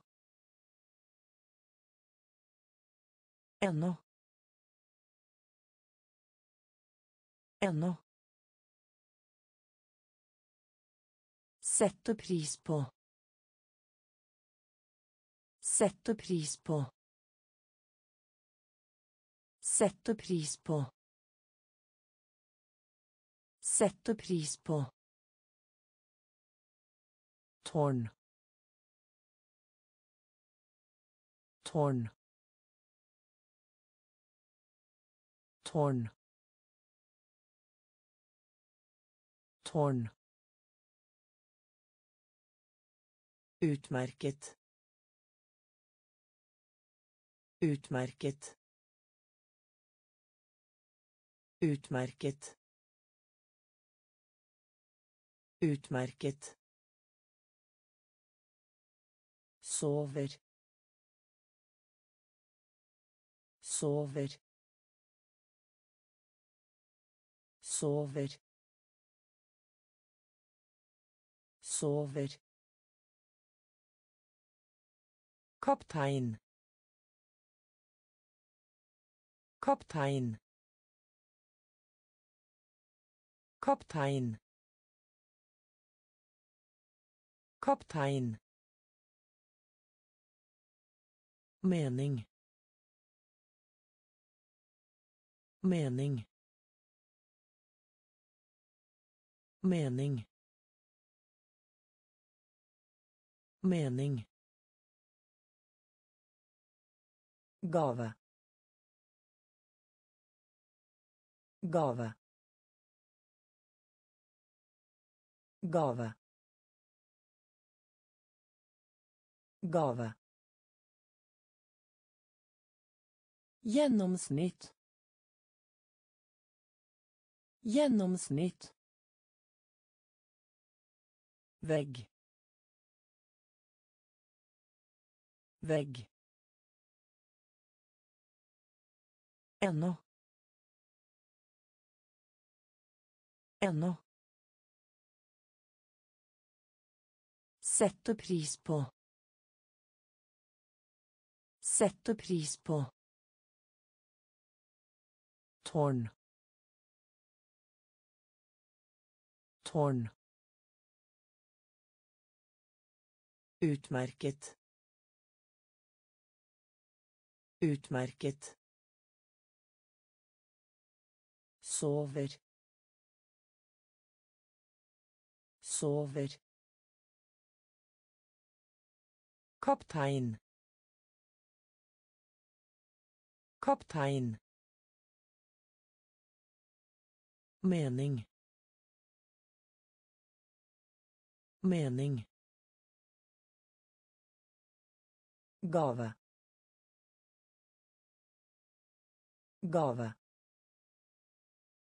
Ennå. Ennå. Sette pris på. Sette pris på. Sette pris på. Sette pris på. Tårn. Tårn. Tårn. Tårn. Utmerket. Utmerket. Utmerket. Utmerket. Sover. Sover. Sover. Sover. Kaptein. Kaptein. Kaptein. Kaptein. Mening. Mening. Mening. Mening. Gave. Gave. Gave. Gave. Gjennomsnitt. Gjennomsnitt. Vegg. Vegg. Ennå. Ennå. Sette pris på. Sette pris på. Tårn. Tårn. Utmerket. Utmerket. Sover. Sover. Kaptein. Kaptein. Mening. Mening. Gave. Gave.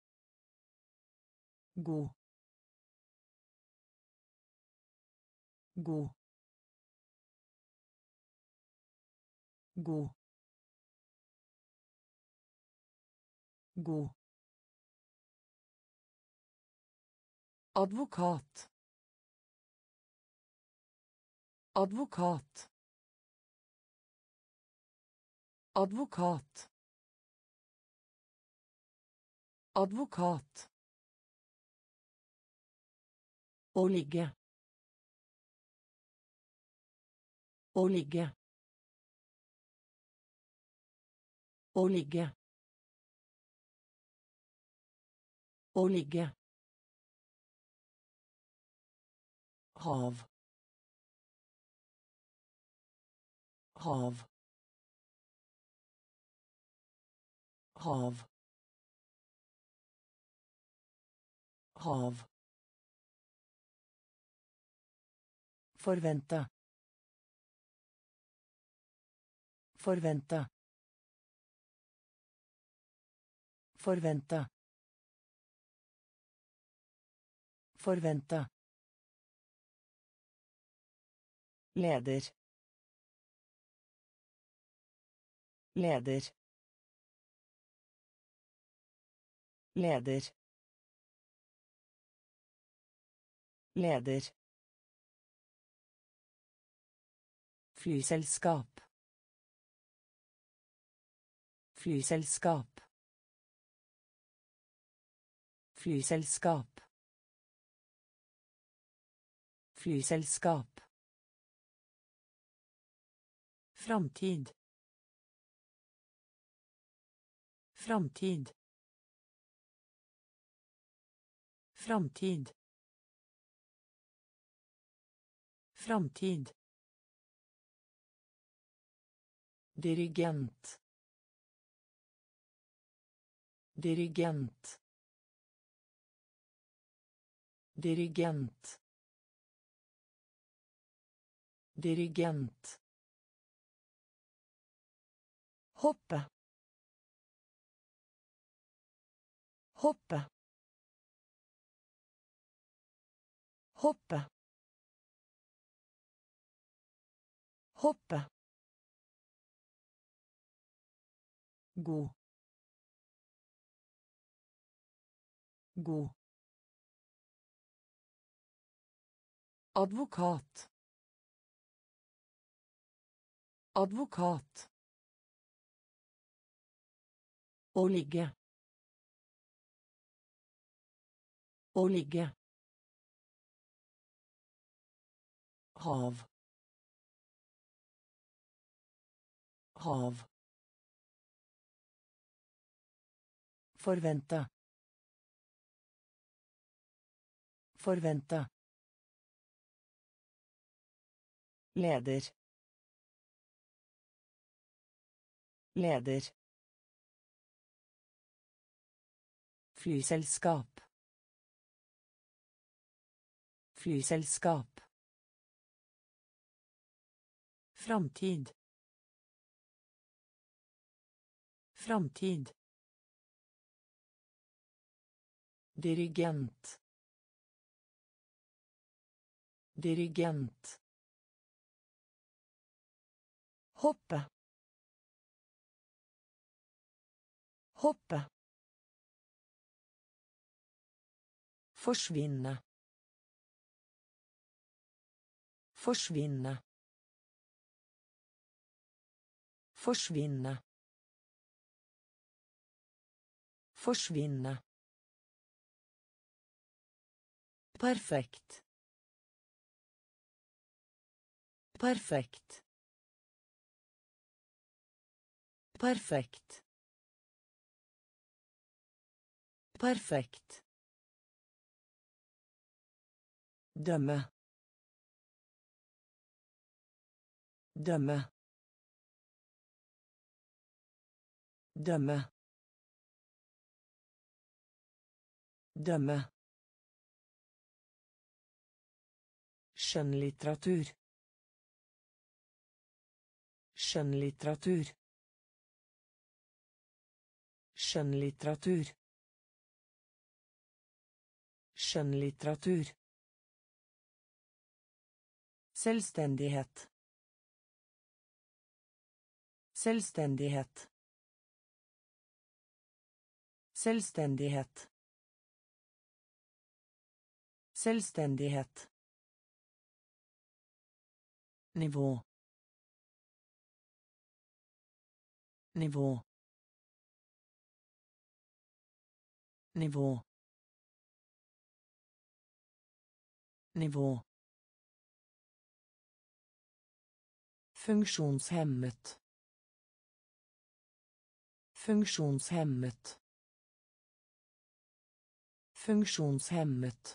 God. God. God. God. Advokat. Advokat. Advokat. Advokat. Å ligge. Å ligge. Å ligge. Å ligge. Hav. Hav. Hav. Hav. Forvente. Forvente. Forvente. Forvente. Leder. Leder. Leder. Leder. Flyselskap. Flyselskap. Flyselskap. Flyselskap. Framtid. Framtid. Framtid. Framtid. Dirigent. Dirigent. Dirigent. Dirigent. Hoppe. Hoppe. Hoppe. Hoppe. God. God. Advokat. Advokat. Å ligge. Å ligge. Hav. Hav. Forvente. Forvente. Leder. Leder. Flyselskap. Flyselskap. Framtid. Framtid. Dirigent. Dirigent. Hoppe. Hoppe. Forsvinne. Forsvinne. Forsvinne. Forsvinne. Perfekt. Perfekt. Perfekt. Perfekt. Dømme. Dømme. Dømme. Dømme. Skjønnlitteratur. Skjønnlitteratur. Skjønnlitteratur. Skjønnlitteratur. Selvstendighet. Selvstendighet. Selvstendighet. Selvstendighet. Nivå. Nivå. Nivå. Nivå. Funksjonshemmet. Funksjonshemmet. Funksjonshemmet.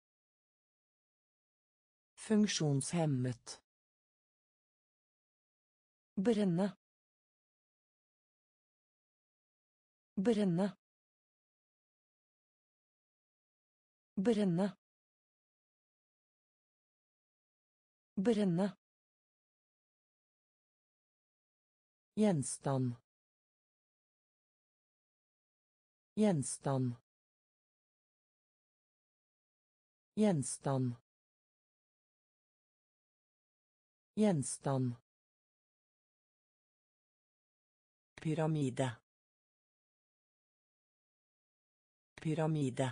Funksjonshemmet. Brenne. Brenne. Brenne. Brenne. Gjenstand. Gjenstand. Gjenstand. Gjenstand. Pyramide. Pyramide.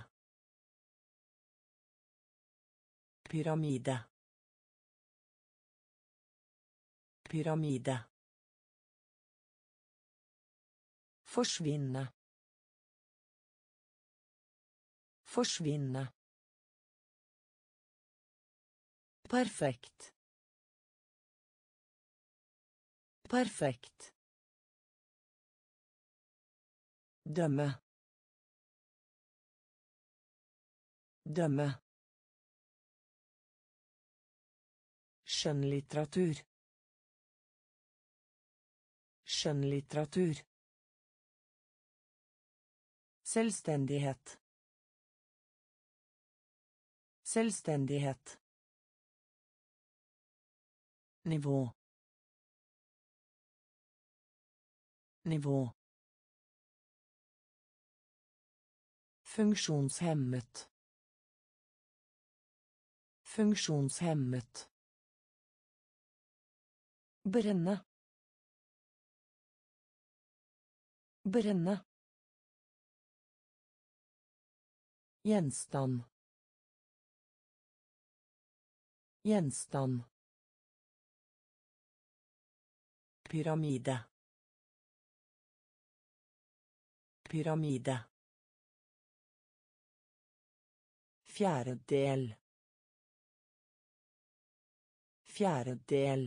Pyramide. Pyramide. Forsvinne. Forsvinne. Perfekt. Perfekt. Dømme. Dømme. Skjønnlitteratur. Skjønnlitteratur. Selvstendighet. Selvstendighet. Nivå. Nivå. Funksjonshemmet. Funksjonshemmet. Brenne. Brenne. Gjenstand. Gjenstand. Pyramide. Pyramide. Fjerdedel. Fjerdedel.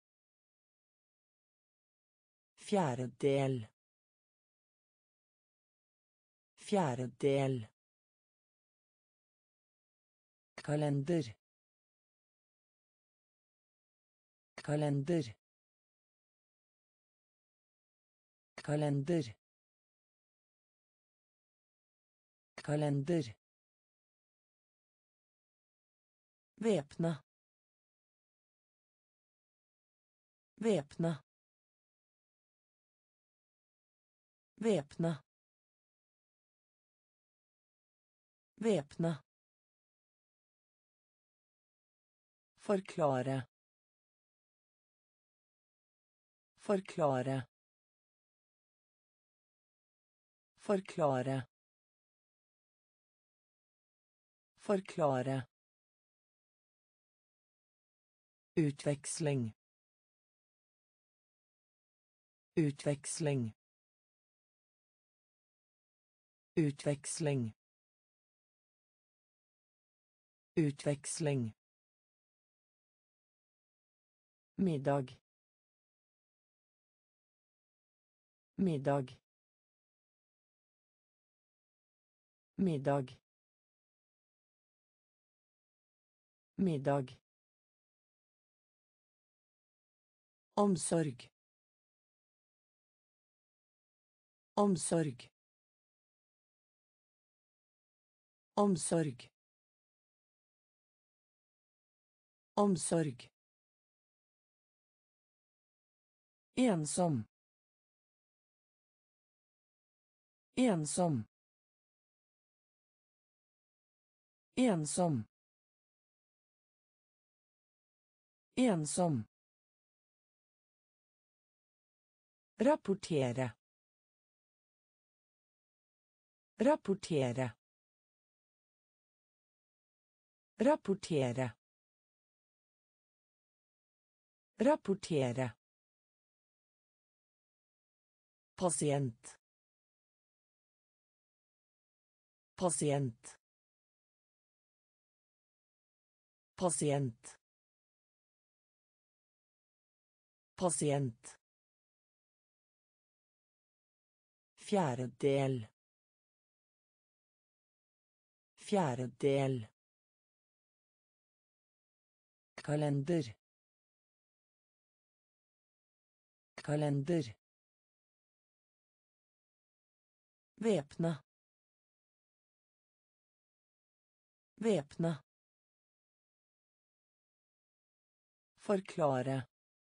Fjerdedel. Fjerdedel. Kalender. Kalender. Kalender. Kalender. Væpne. Væpne. Væpne. Væpne. Forklare. Forklare. Forklare. Forklare. Utveksling. Utveksling. Utveksling. Utveksling. Middag. Middag. Middag. Middag. Omsorg. Omsorg. Omsorg. Omsorg. Ensom. Ensom. Ensom. Ensom. Rapportere. Rapportere. Rapportere. Rapportere. Pasient. Pasient. Pasient. Pasient. Fjerdedel. Fjerdedel. Kalender. Kalender. Væpna. Væpna. Forklare.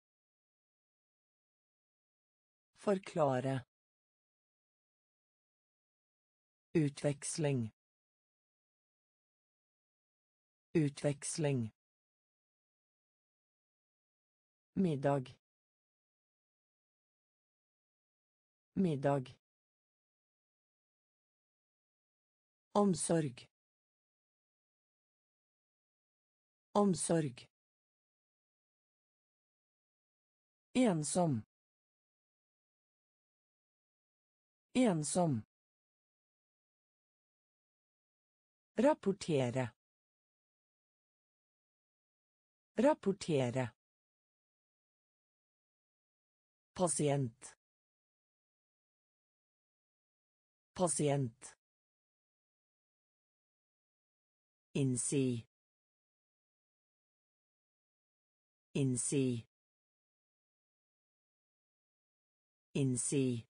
Forklare. Utveksling. Utveksling. Middag. Middag. Omsorg. Omsorg. Ensom. Ensom. Rapportere. Rapportere. Pasient. Pasient. Innsi. Innsi. Innsi.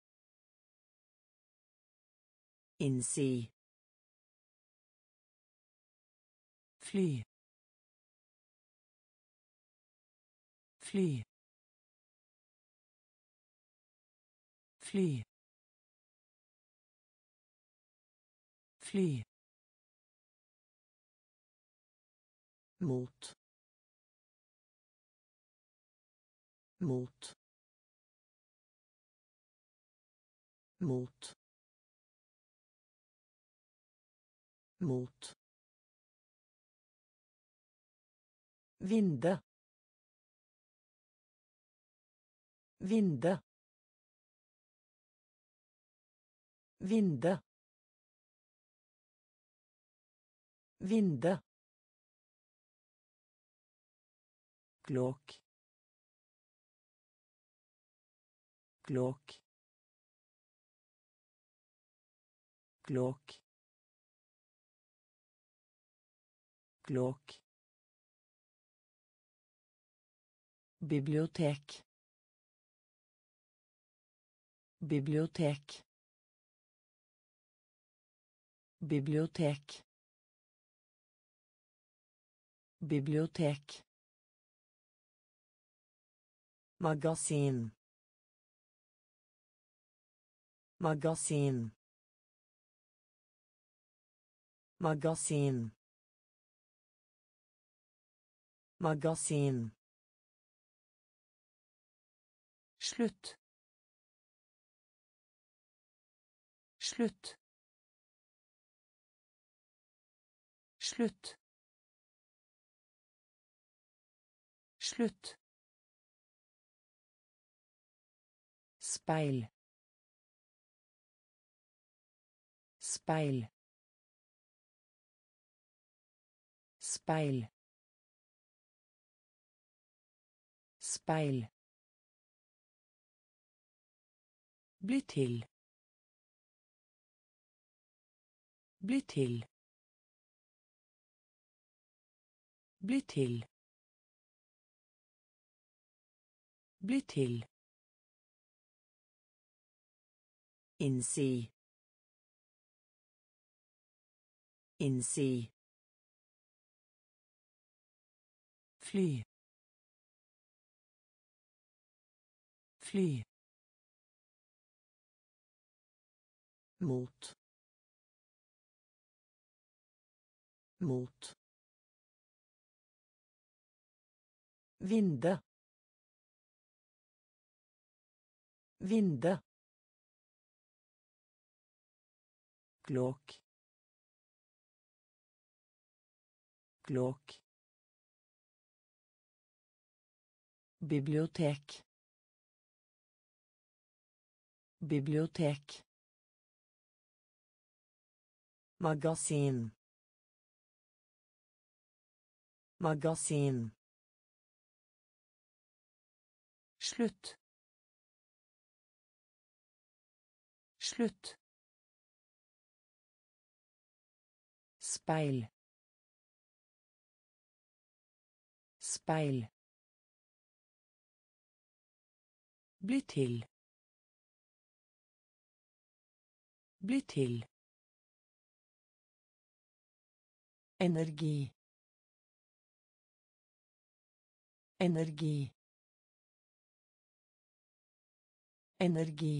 Innsi. Fly. Fly. Fly. Fly. Mot. Mot. Mot. Mot. Vinde. Vinde. Vinde. Vinde. Klok. Klok. Klok. Klok. Bibliotek. Bibliotek. Bibliotek. Bibliotek. Magasin. Magasin. Magasin. Magasin. Slutt. Slutt. Slutt. Slutt. Speil. Speil. Speil. Speil. Bli til. Bli til. Bli til. Bli til. Innsi. Innsi. Fly. Fly. Mot. Mot. Vinde. Vinde. Klok. Klok. Bibliotek. Bibliotek. Magasin. Magasin. Slutt. Slutt. Speil. Speil. Bli til. Bli til. Energi. Energi. Energi.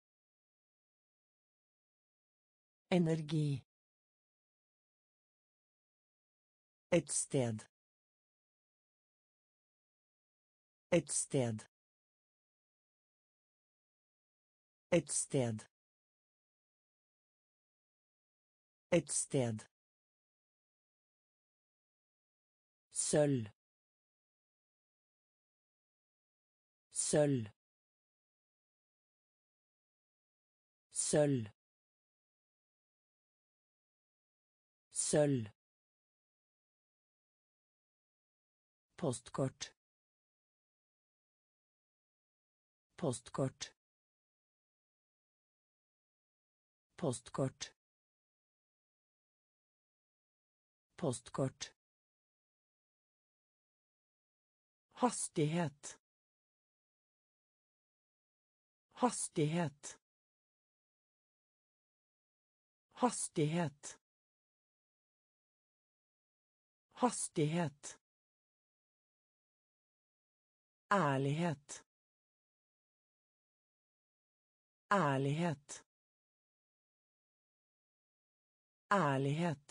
Energi. Et sted. Et sted. Et sted. Et sted. Seul. Seul. Seul. Seul. Postkort. Postkort. Postkort. Postkort. Hastighet. Hastighet. Hastighet. Hastighet. Ærlighet. Ærlighet. Ærlighet.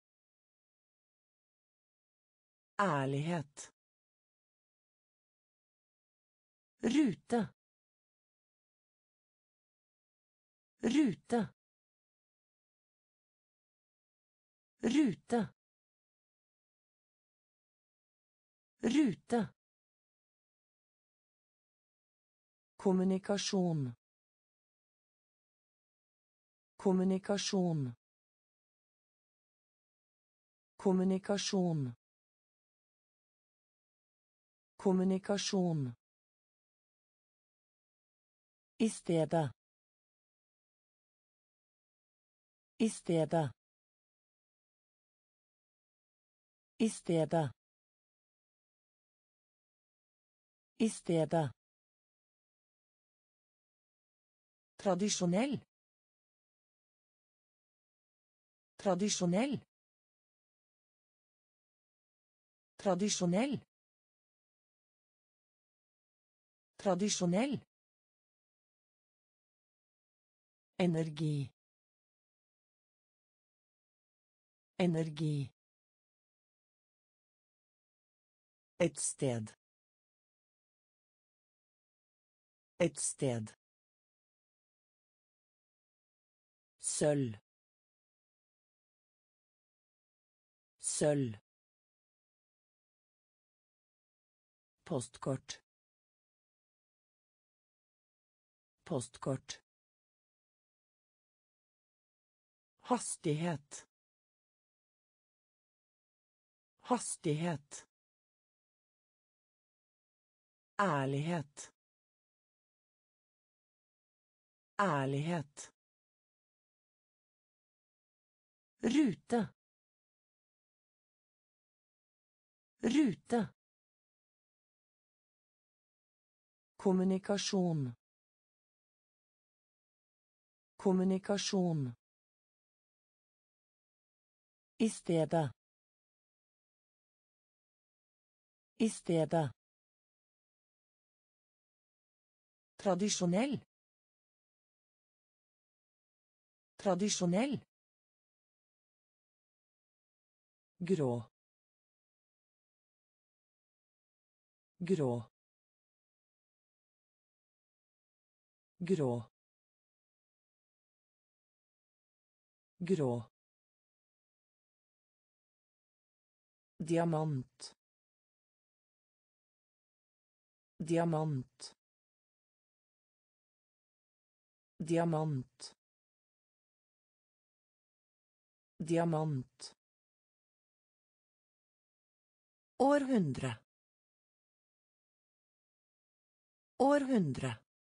Ærlighet. Rute. Rute. Rute. Rute. Kommunikasjon. Kommunikasjon. Kommunikasjon. Kommunikasjon. I stedet. I stedet. I stedet. I stedet. Tradisjonell. Tradisjonell. Tradisjonell. Tradisjonell. Energi. Energi. Et sted. Et sted. Seul. Seul. Postkort. Postkort. Hastighet. Hastighet. Ærlighet. Ærlighet. Rute. Rute. Kommunikasjon. Kommunikasjon. I stedet. I stedet. Tradisjonell. Tradisjonell. Grå. grå, grå, grå, diamant, diamant, diamant, diamant, århundre, århundre,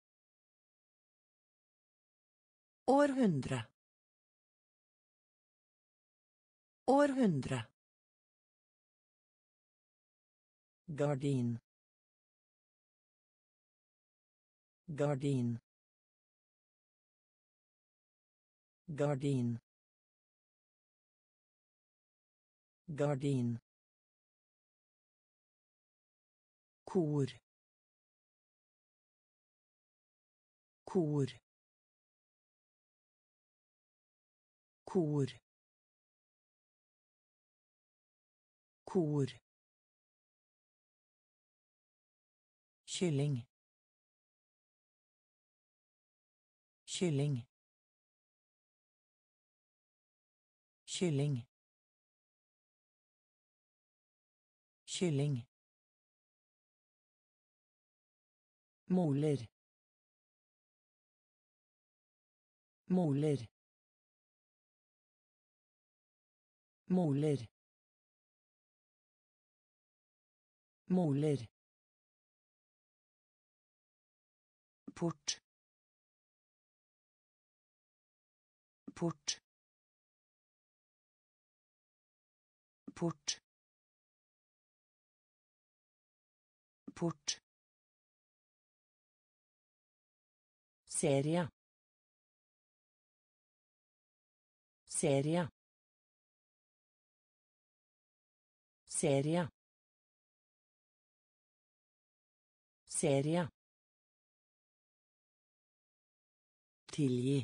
århundre, århundre, gardin, gardin, gardin, gardin, kor, kor, kor, kor, kylling, kylling, kylling, kylling, moler, moler, moler, moler, port, port, port, port, serie, serie, serie, serie, tilgi,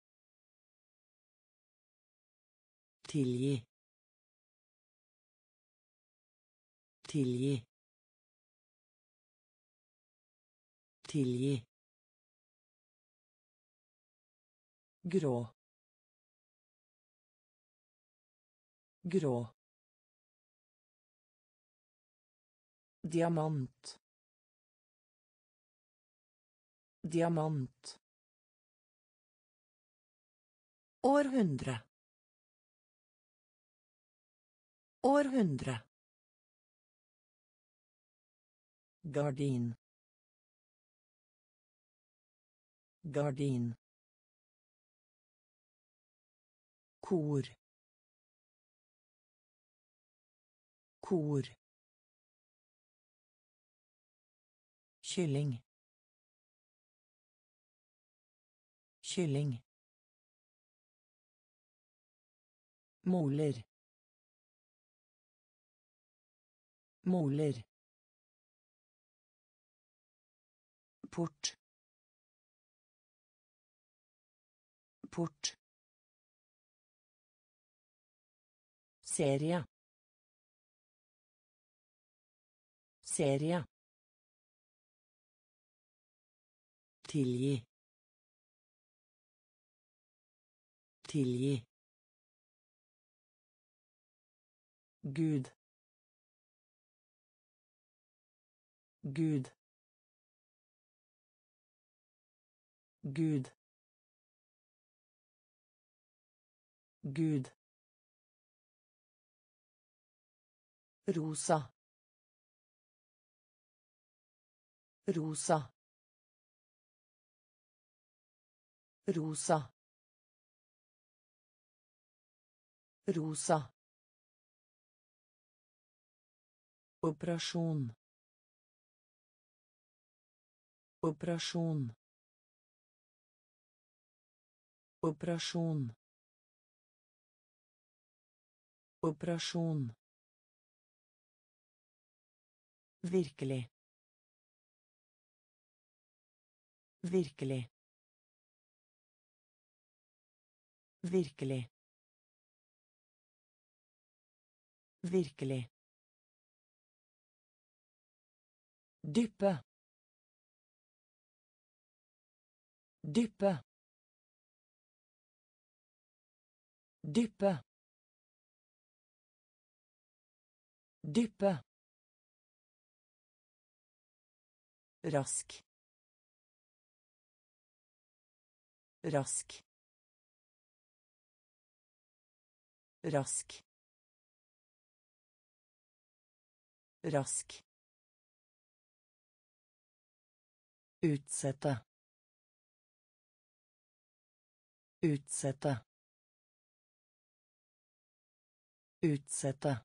tilgi, tilgi, tilgi, grå, grå, diamant, diamant, århundre, århundre, gardin, gardin, kor, kor, kylling, kylling, moler, moler, port, port, serie, serie, tilgi, tilgi, Gud, Gud, Gud, Gud, rosa, rosa, rosa, rosa, operasjon, operasjon, operasjon, operasjon, virkelig, virkelig, virkelig, virkelig, Dyppe. Dyppe. Dyppe. Dyppe. Rask. Rask. Rask. Rask. Utsette. Utsette. Utsette.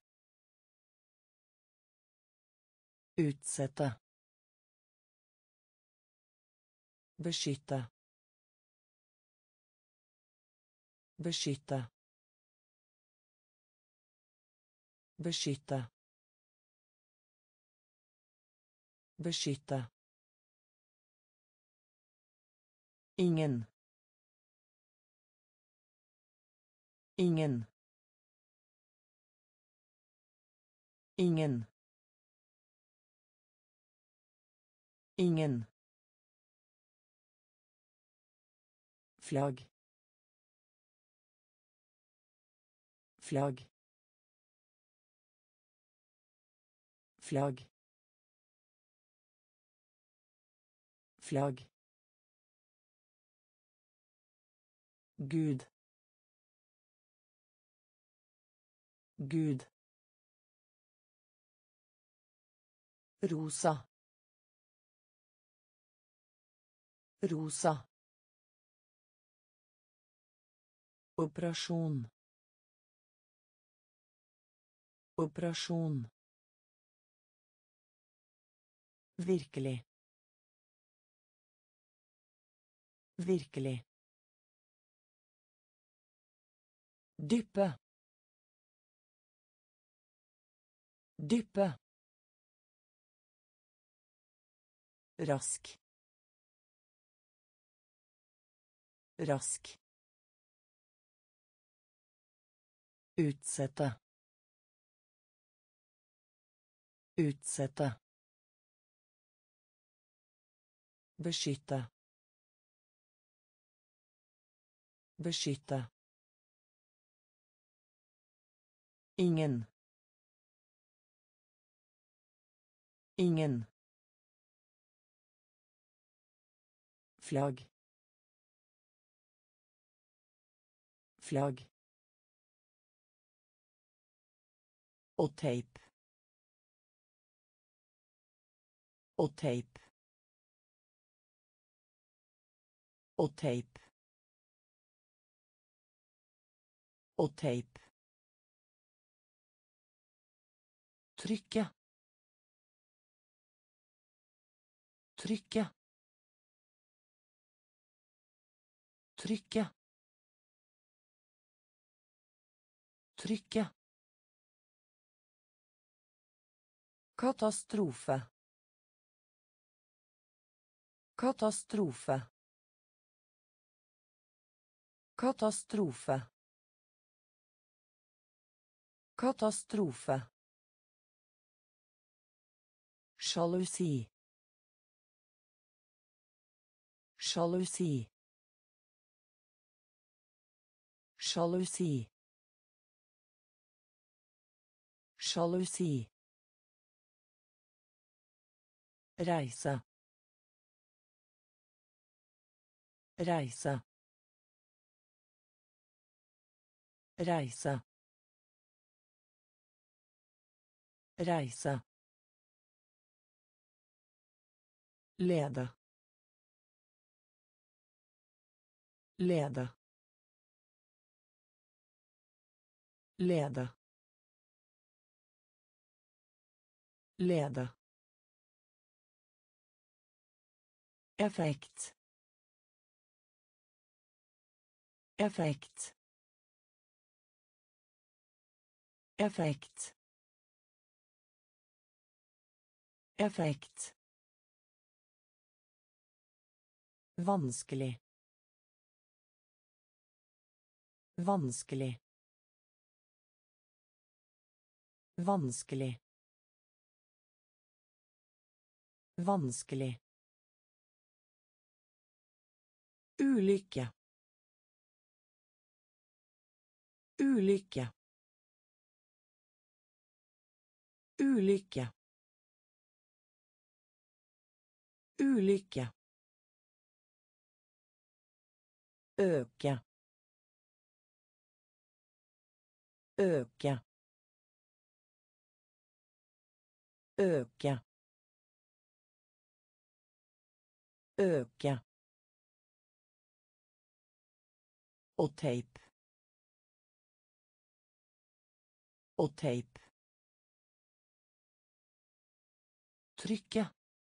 Utsette. Beskytte. Beskytte. Beskytte. Beskytte. Ingen. Ingen. Ingen. Ingen. Flagg. Flagg. Flagg. Flagg. Gud. Gud. Rosa. Rosa. Operasjon. Operasjon. Virkelig. Virkelig. Dyppe. Dyppe. Rask. Rask. Utsette. Utsette. Beskytte. Beskytte. Ingen. Ingen. Flagg. Flagg. Og teip. Og teip. Og teip. Og teip. Trykke. Trykke. Trykke. Trykke. Katastrofe. Katastrofe. Katastrofe. Katastrofe. Sjalusi. Sjalusi. Sjalusi. Sjalusi. Reise. Reise. Reise. Reise. Lede. Lede. Lede. Lede. Effekt. Effekt. Effekt. Effekt. Vanskelig. Vanskelig. Vanskelig. Vanskelig. Ulykke. Ulykke. Ulykke. Ulykke. Øke. Øke. Øke. Øke. Og tape. Og tape. Trykke.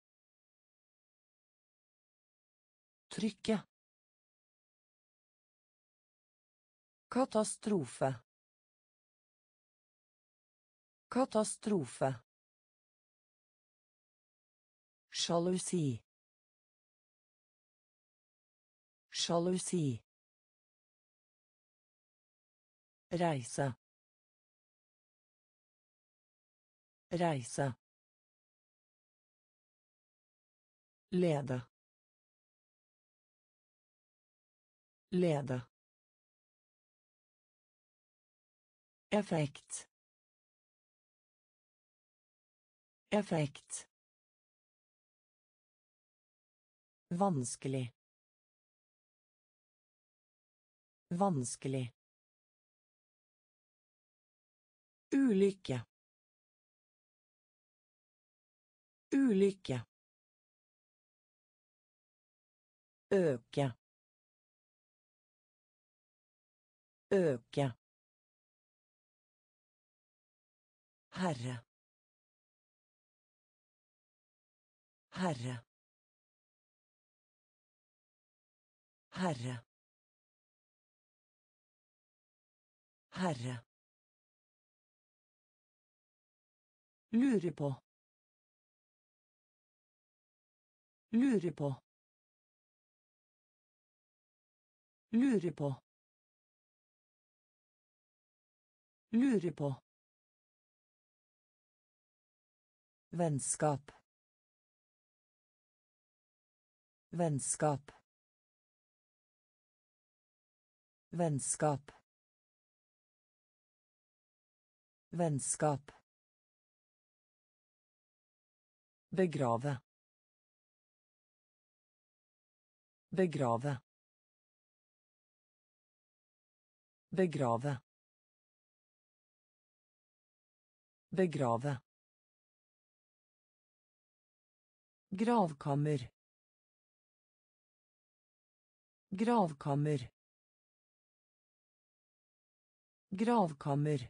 Trykke. Katastrofe. Katastrofe. Sjalusi. Sjalusi. Reise. Reise. Lede. Lede. Effekt. Effekt. Vanskelig. Vanskelig. Ulykke. Ulykke. Øke. Øke. Herre. Herre. Herre. Herre. Lure på. Lure på. Lure på. Lure på. Vennskap. Vennskap. Vennskap. Vennskap. Begrave. Begrave. Begrave. Begrave. Gravkammer. Gravkammer. Gravkammer.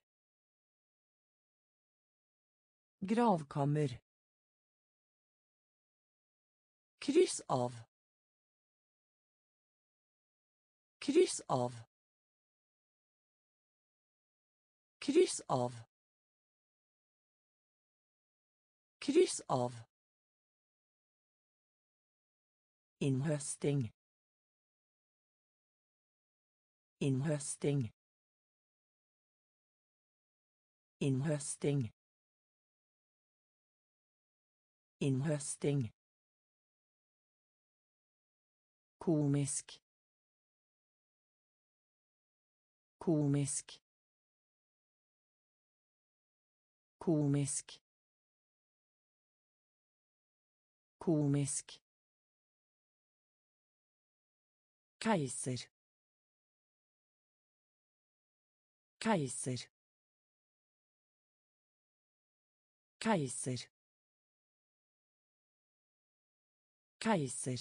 Gravkammer. Kryss av. Kryss av. Kryss av. Kryss av. Innhøsting. Innhøsting. Innhøsting. Innhøsting. Komisk. Komisk. Komisk. Komisk. Keiser. Keiser. Keiser. Keiser.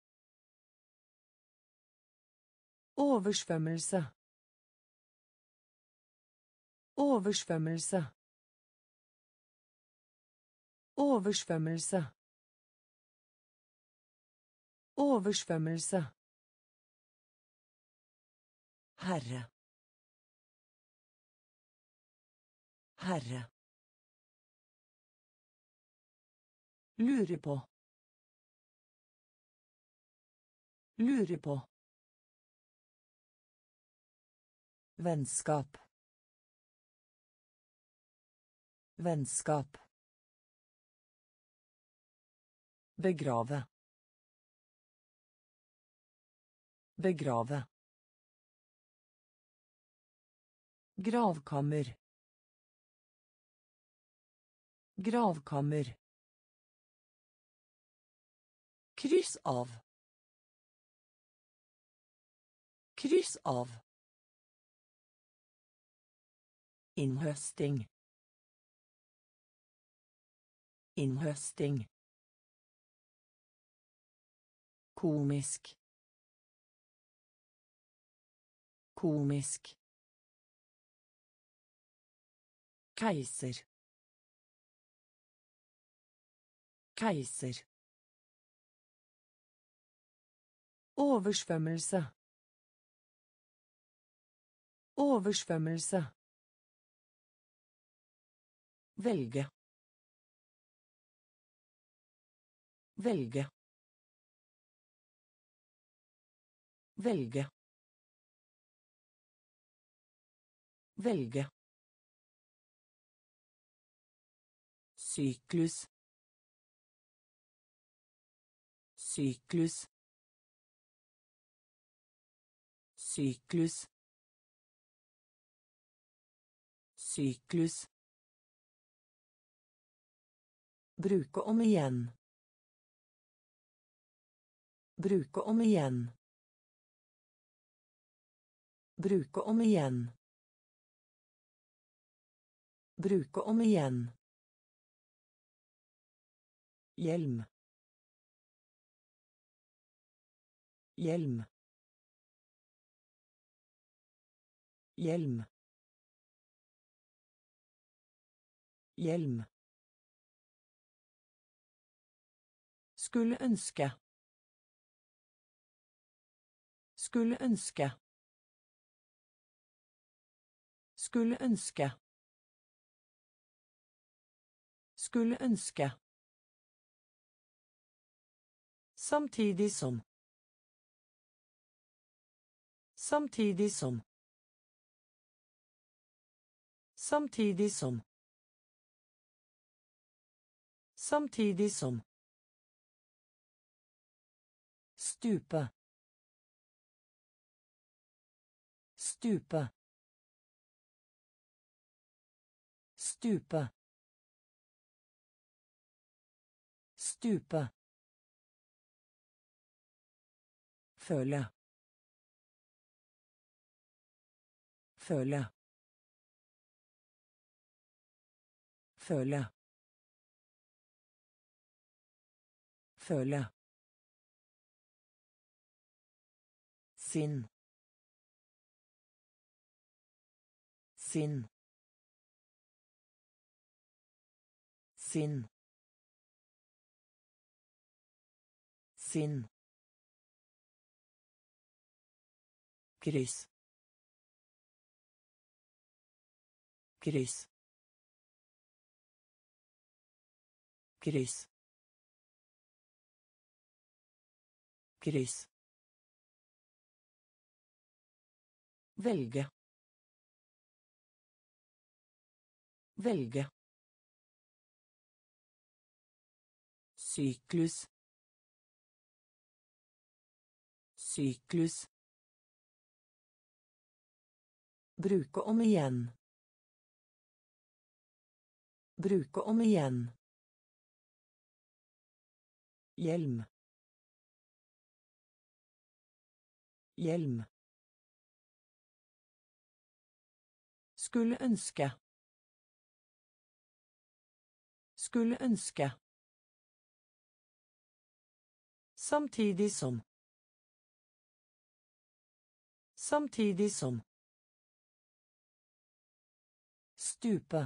Oversvømmelse. Oversvømmelse. Oversvømmelse. Oversvømmelse. Herre. Herre. Lure på. Lure på. Vennskap. Vennskap. Begrave. Begrave. Gravkammer. Gravkammer. Kryss av. Kryss av. Innhøsting. Innhøsting. Komisk. Komisk. Keiser. Keiser. Oversvømmelse. Oversvømmelse. Velge. Velge. Velge. Velge. Syklus. Syklus. Syklus. Syklus. Bruke om igjen. Bruke om igjen. Bruke om igjen. Bruke om igjen. Hjelm. Hjelm. Hjelm. Hjelm. Skulle ønske. Skulle ønske. Skulle ønske. Skulle ønske. Samtidig som. Samtidig som. Samtidig som. Samtidig som. Stupe. Stupe. Stupe. Stupe. Føle. Føle. Føle. Føle. Sinn. Sinn. Sinn. Sinn. Kryss. Kryss. Kryss. Kryss. Velge. Velge. Syklus. Syklus. Bruke om igjen. Bruke om igjen. Hjelm. Hjelm. Skulle ønske. Skulle ønske. Samtidig som. Samtidig som. Stupe.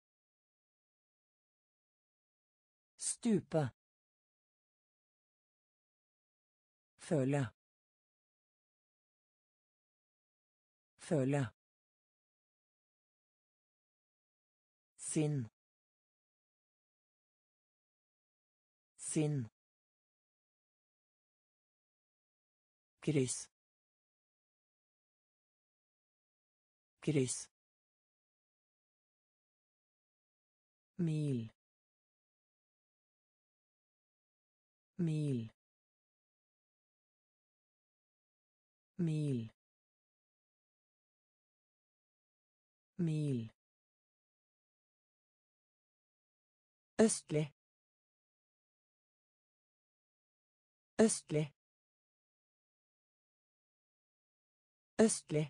Stupe. Føle. Føle. Sinn. Sinn. Kryss. Kryss. Mil. mil mil mil østlig østlig østlig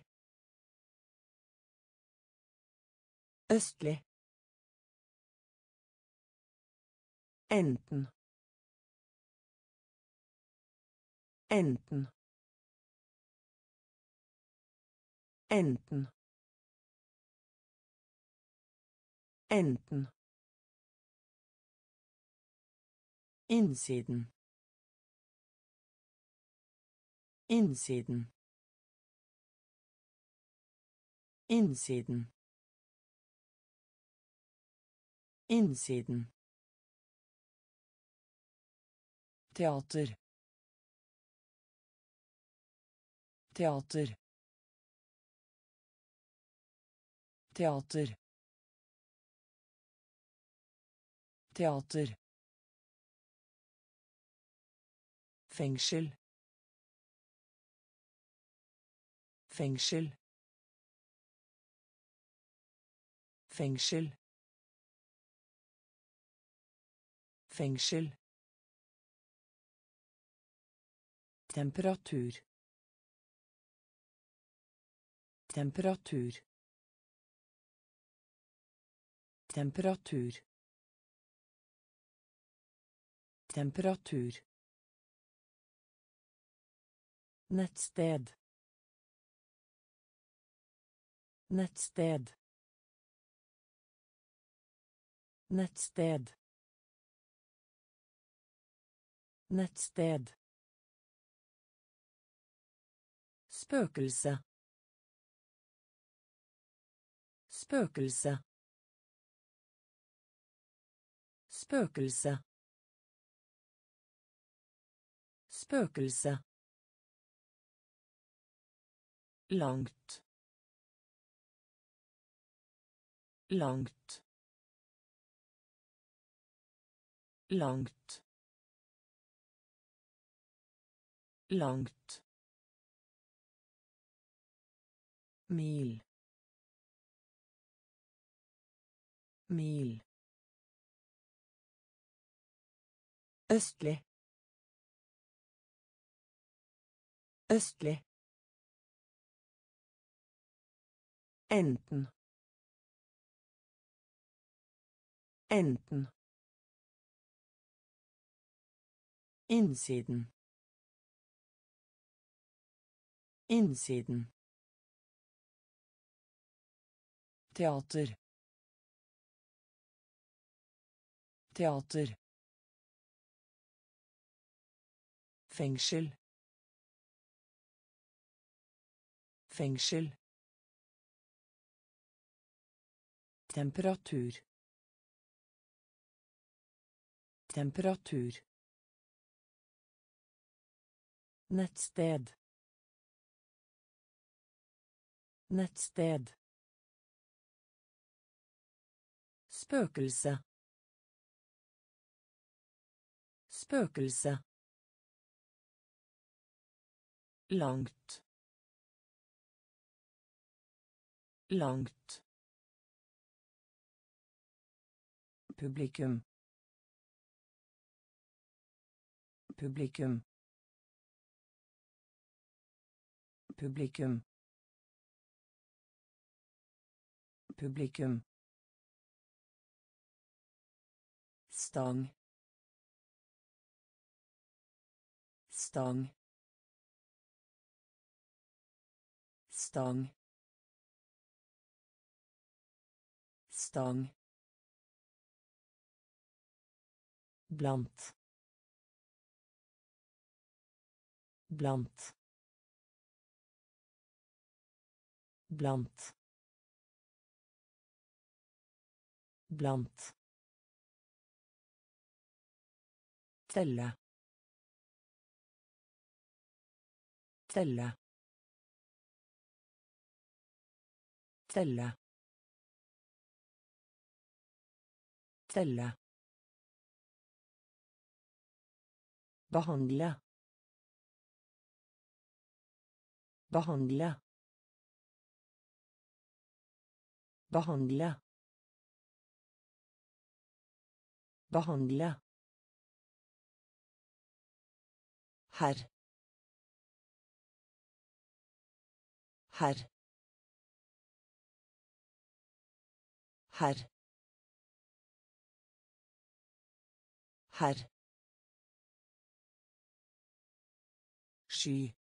østlig enten enten enten enten innsiden innsiden innsiden innsiden teater teater teater teater fengsel fengsel fengsel fengsel temperatur temperatur temperatur temperatur nettsted nettsted nettsted nettsted spøkelse spøkelse spøkelse spøkelse langt langt langt langt mil mil østlig østlig enten enten innsiden innsiden teater teater fengsel fengsel temperatur temperatur nettsted nettsted spøkelse spøkelse langt langt publikum publikum publikum publikum stang stang stang stang blant blant blant blant telle telle telle telle Behandle. Behandle. Behandle. Behandle. Herr. Herr. Herr. Herr. Sky.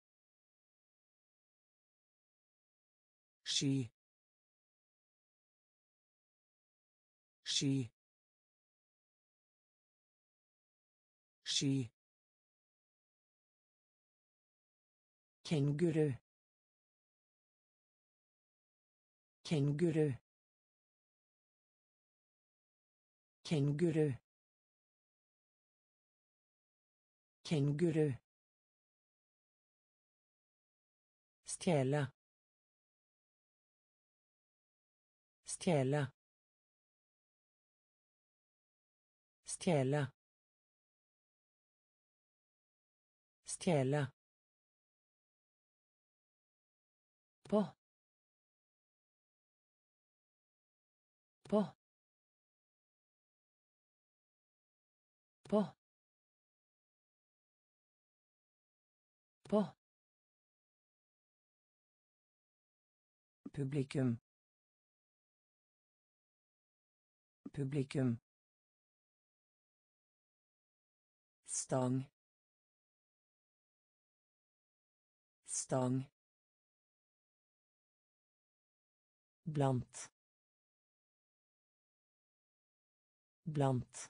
Sky. Sky. Sky. Kenguru. Kenguru. Kenguru. Kenguru. Stjele. Stjele. Stjele. Stjele. På. På. På. På. Publikum. Publikum. Stang. Stang. Blant. Blant.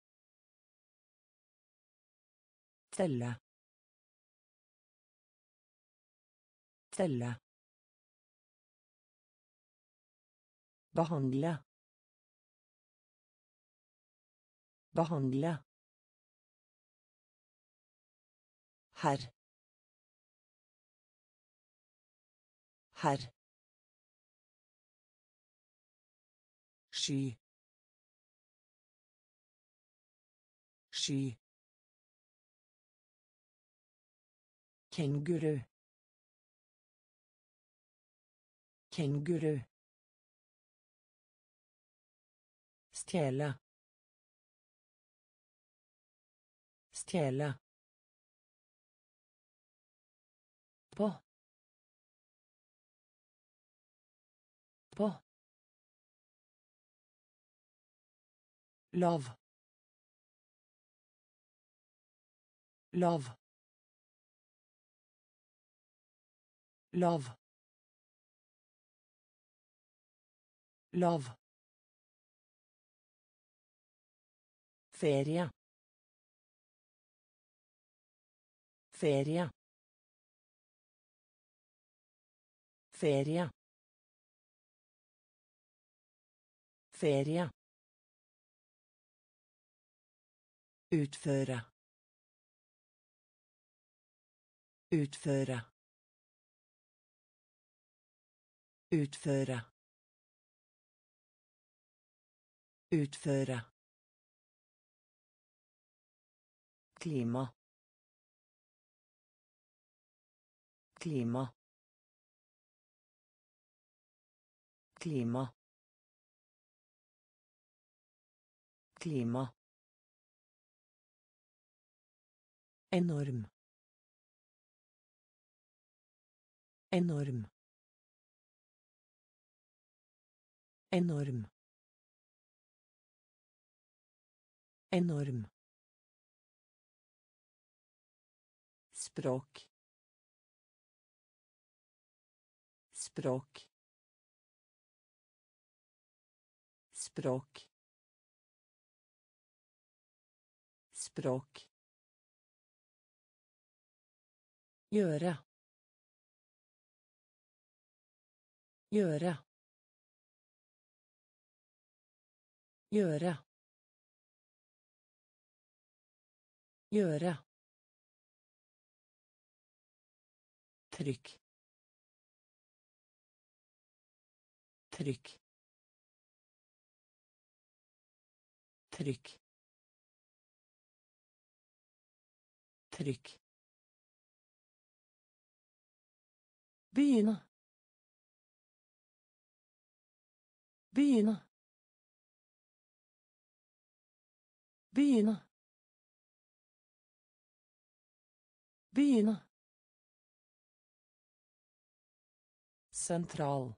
Telle. Telle. Behandle. Behandle. Herr. Herr. Sky. Sky. Kenguru. Kenguru. Stjele. Stjele. På. På. Lav. Lav. Lav. Lav. Ferie. Ferie. Ferie. Ferie. Utføre. Utføre. Utføre. Utføre. Klima. Klima. Klima. Klima. Enorm. Enorm. Enorm. Enorm. Språk. Språk. Språk. Språk. Gjøre. Gjøre. Gjøre. Gjøre. Trykk. Trykk. Trykk. trykk, begynne, begynne, begynne, begynne, sentral,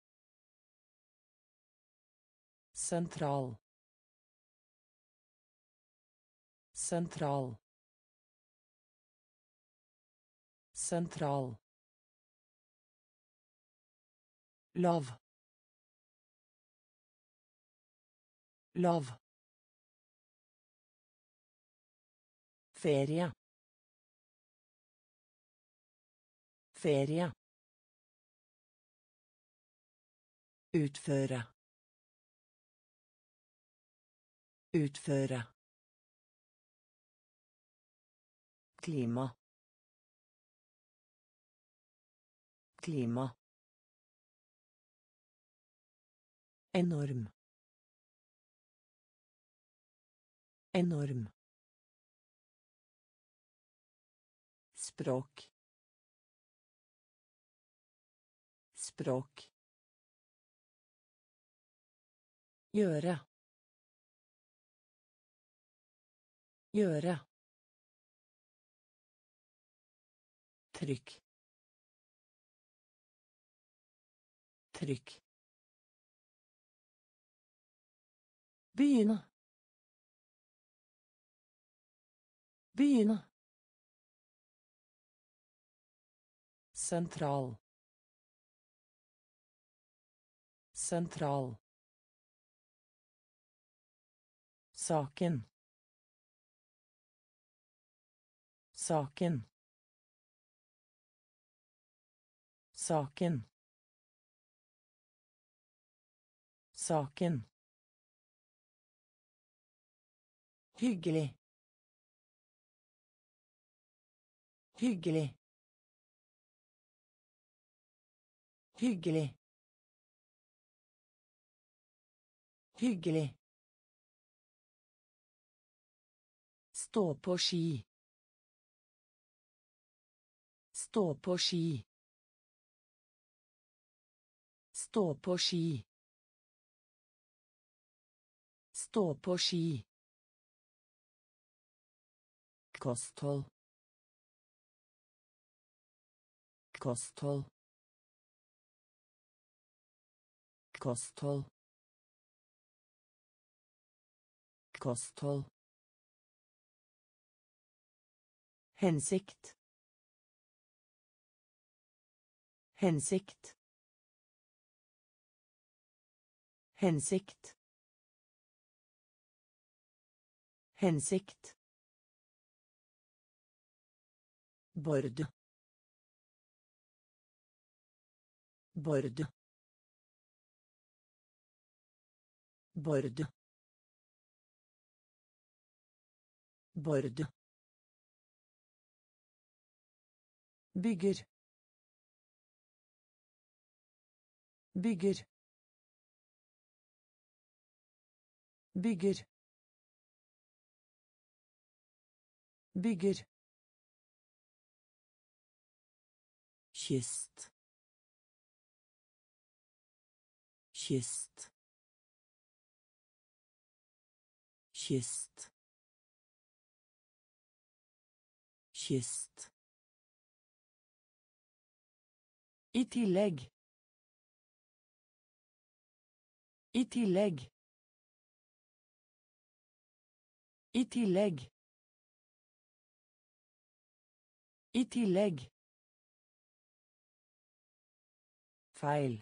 sentral, sentral, sentral, lav, lav, ferie, ferie, utføre, utføre, klima, klima, enorm, enorm, språk, språk, gjøre, gjøre, trykk, trykk, begynne, begynne, sentral, sentral, saken, saken, saken, saken, hyggelig, hyggelig, hyggelig, hyggelig, stå på ski, stå på ski, stå på ski, stå på ski, kosthold, kosthold, kosthold, kosthold, hensikt, hensikt, hensikt, hensikt, bord, bord, bord, bord, bygger, bygger, bygger, bygger, kyst, kyst, kyst, kyst, i tillegg, i tillegg, i tillegg, i tillegg, feil,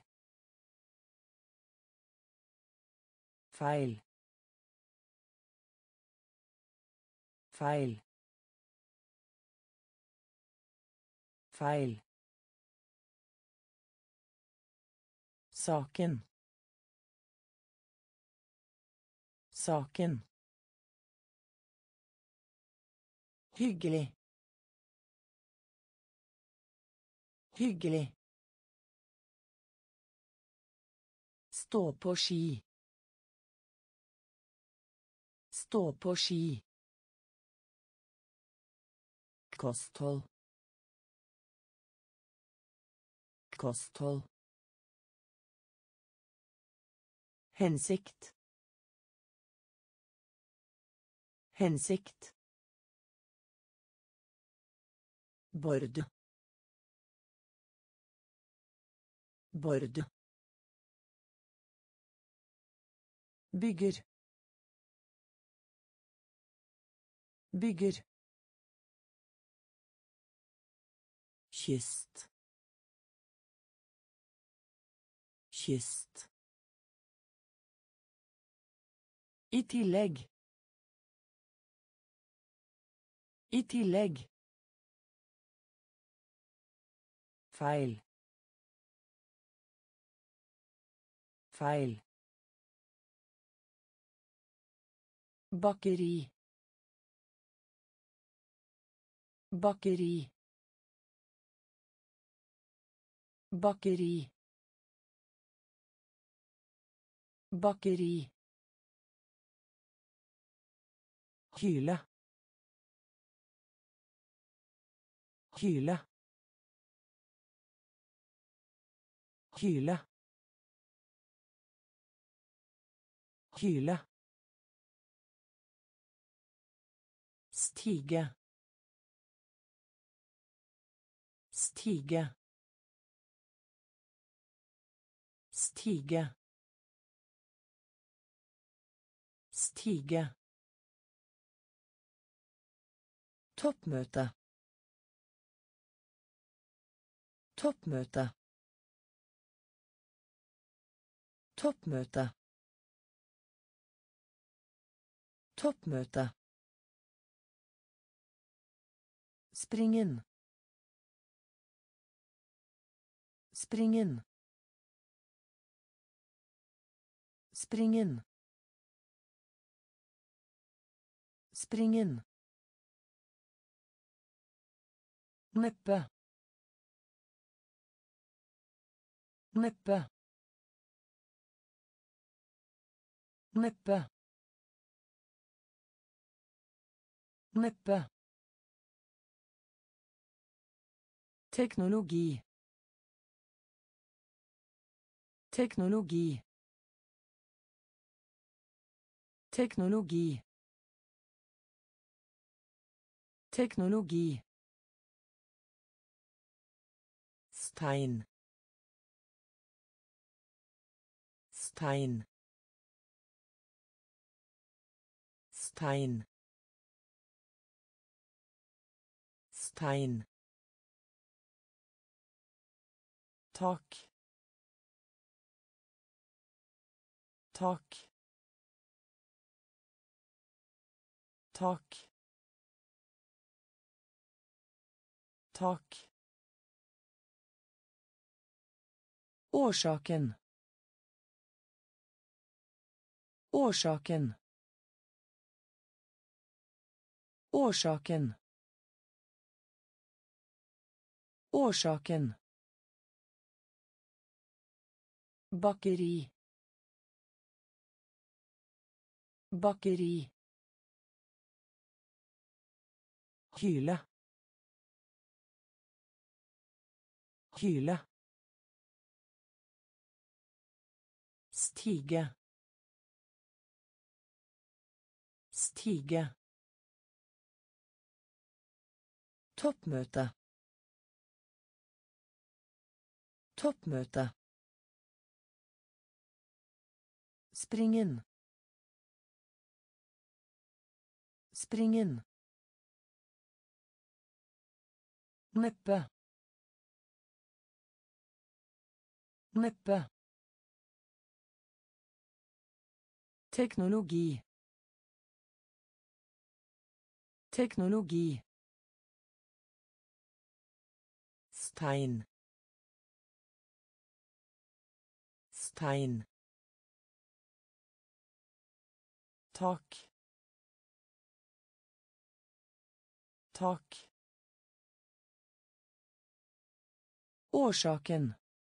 feil, feil, feil, saken, saken, hyggelig, hyggelig, stå på ski, stå på ski, Kosthold. Kosthold. Hensikt. Hensikt. Bord. Bord. Bygger. Bygger. Kyst. Kyst. I tillegg. I tillegg. Feil. Feil. Bakeri. Bakeri. Bakeri. Bakeri. Kyle. Kyle. Kyle. Kyle. Stige. Stige. Stige. Stige. Toppmøte. Toppmøte. Toppmøte. Toppmøte. Springen. Springen. Springen. Springen. Neppe. Neppe. Neppe. Neppe. Teknologi. Teknologi. Teknologi. Teknologi. Stein. Stein. Stein. Stein. Tak. Tak. Tak. Tak. Årsaken. Årsaken. Årsaken. Årsaken. Bakeri. Bakeri. Kyle. Kyle. Stige. Stige. Toppmøte. Toppmøte. Springen. Springen. Neppe. Neppe. Teknologi. Teknologi. Stein. Stein. Tak. Tak. Årsaken.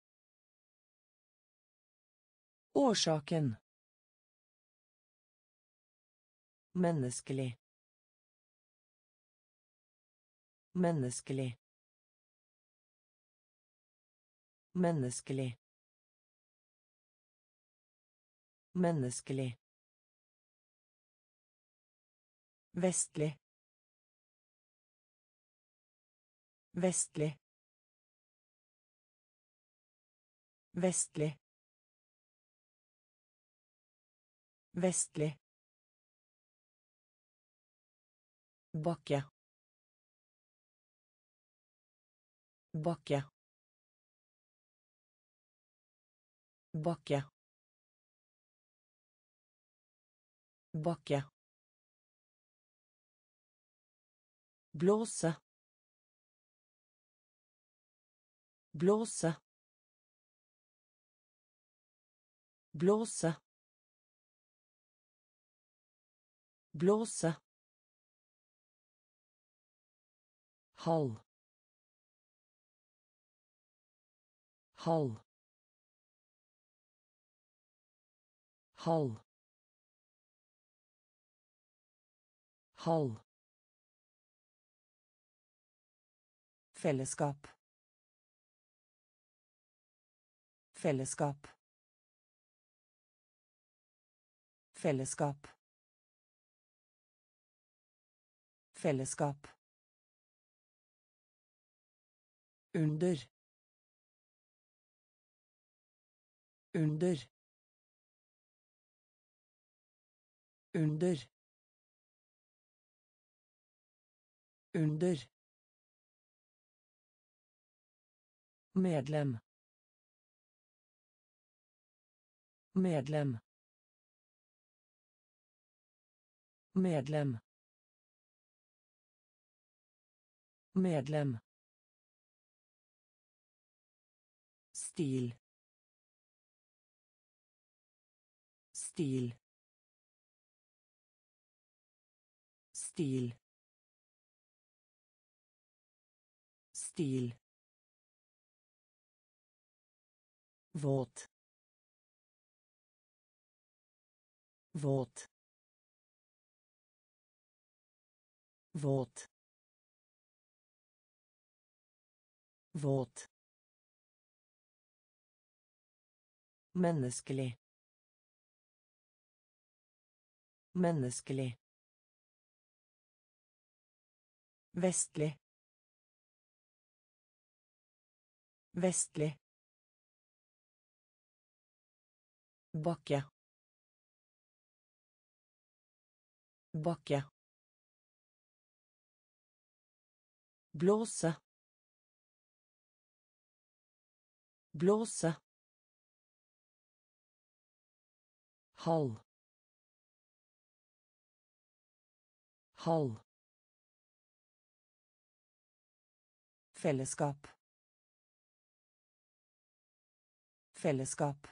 Årsaken. Menneskelig. Menneskelig. Menneskelig. Menneskelig. Vestlig. Vestlig. Vestlig. Vestlig. Bakke. Bakke. Bakke. Bakke. Blåse. Blåse. Blåse. Blåse. Halv. Halv. Halv. Halv. Fellesskap. Fellesskap. Fellesskap. Fellesskap. Under. Under. Under. Under. Medlem. Medlem. Medlem. Medlem. Stil. Stil. Stil. Stil. Våt. Våt. Våt. Våt. Menneskelig. Menneskelig. Vestlig. Vestlig. Bakke. Bakke. Blåse. Blåse. Halv. Halv. Fellesskap. Fellesskap.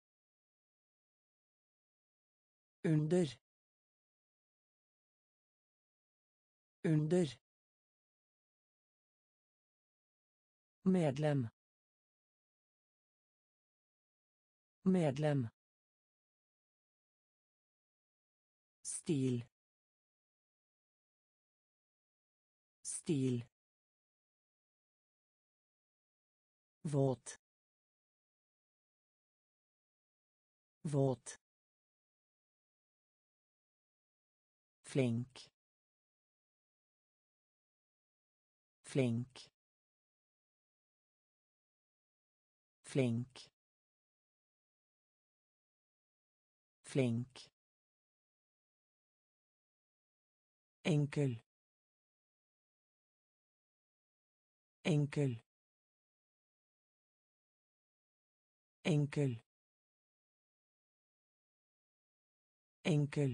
Under. Under. Medlem. Medlem. Stil. Stil. Våt. Våt. Flink. Flink. Flink. Flink. Enkel. Enkel. Enkel. Enkel.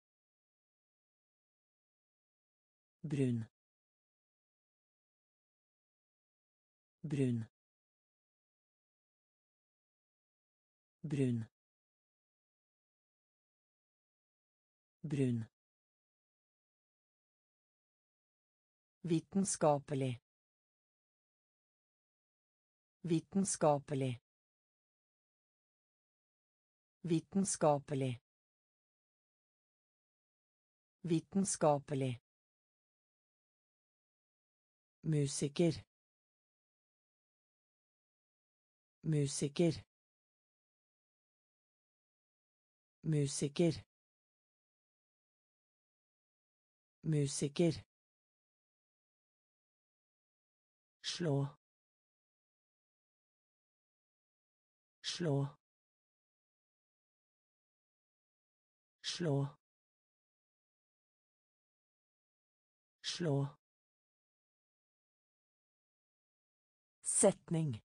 Brun. Brun. Brun. Brun. Vitenskapelig. Vitenskapelig. Vitenskapelig. Vitenskapelig. Musiker. Musiker. Musiker. Musiker. Slå. Slå. Slå. Slå. Setning.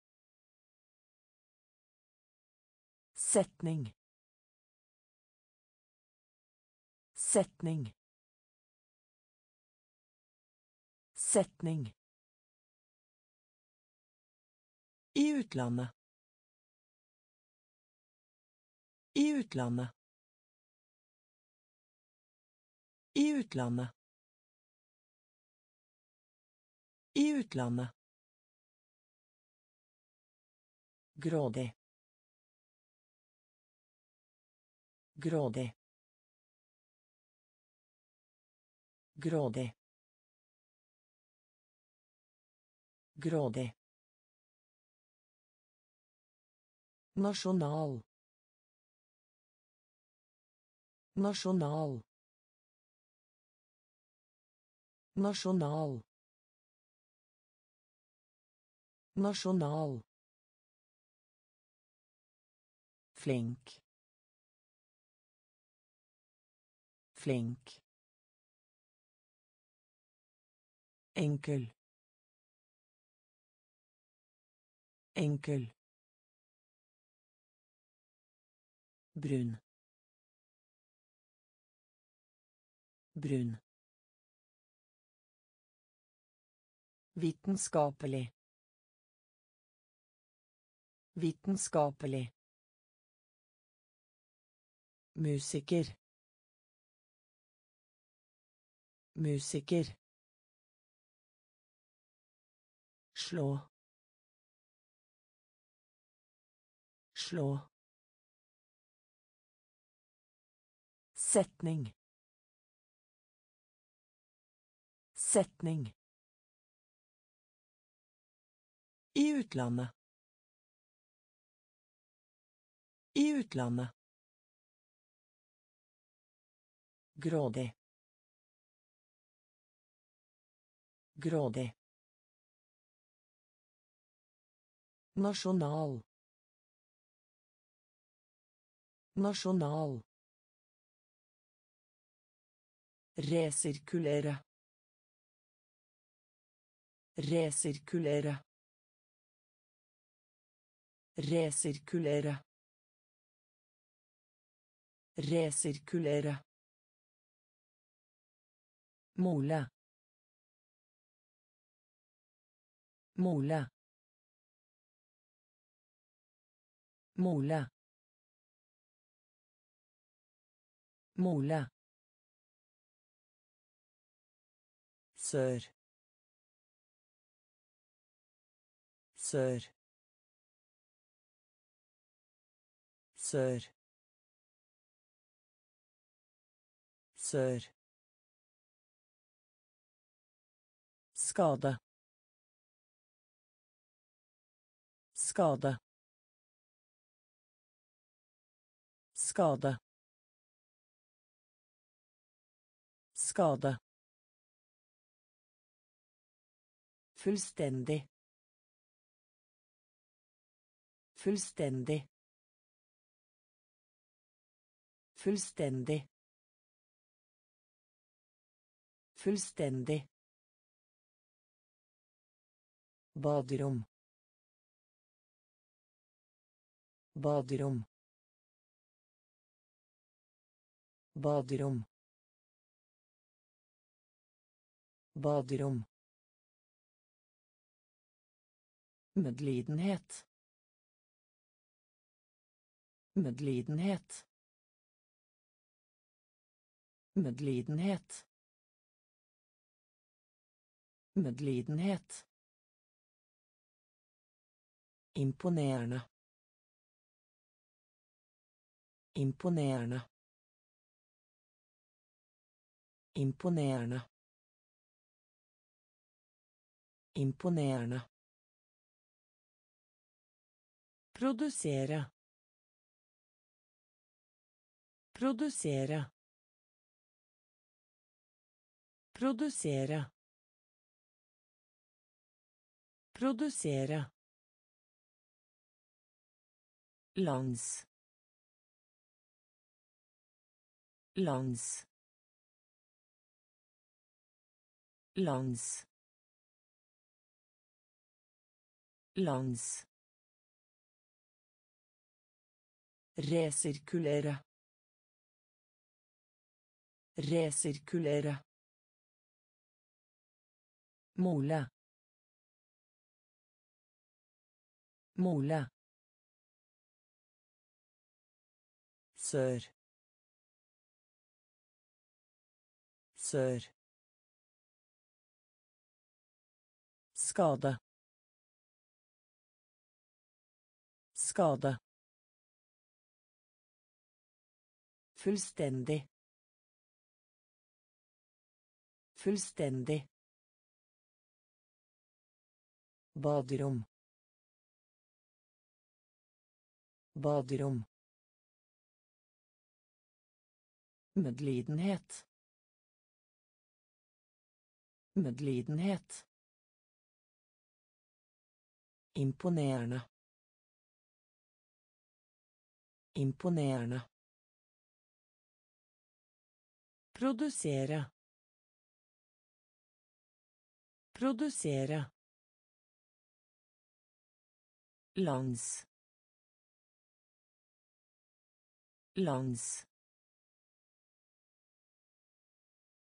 Setning. Setning. Setning. I utlandet. I utlandet. I utlandet. I utlandet. Grådig. Grådig. Grådig. Grådig. Nasjonal. Nasjonal. Nasjonal. Nasjonal. Flink. Flink. Enkel. Enkel. Brun. Brun. Vitenskapelig. Vitenskapelig. Musiker. Musiker. Slå. Slå. Setning. Setning. I utlandet. I utlandet. Grådig. Grådig. Nasjonal. Nasjonal. Resirkulere. Resirkulere. Resirkulere. Resirkulere. Mole. Mole. Mole. Mole. Sør. Sør. Sør. Sør. Skade. Skade. Skade. Skade. Fullstendig. Fullstendig. Fullstendig. Fullstendig. Baderom. Baderom. Baderom. Baderom. Medlidenhet. Medlidenhet. Medlidenhet. Medlidenhet. Imponerende. Imponerende. Imponerende. Imponerende. Produsere. Produsere. Produsere. Produsere. Lands. Lands. Lands. Lands. Resirkulere. Resirkulere. Mole. Mole. Sør. Sør. Skade. Skade. Fullstendig. Fullstendig. Baderom. Baderom. Medlidenhet. Medlidenhet. Imponerende. Imponerende. Produsere. Produsere. Lands. Lands.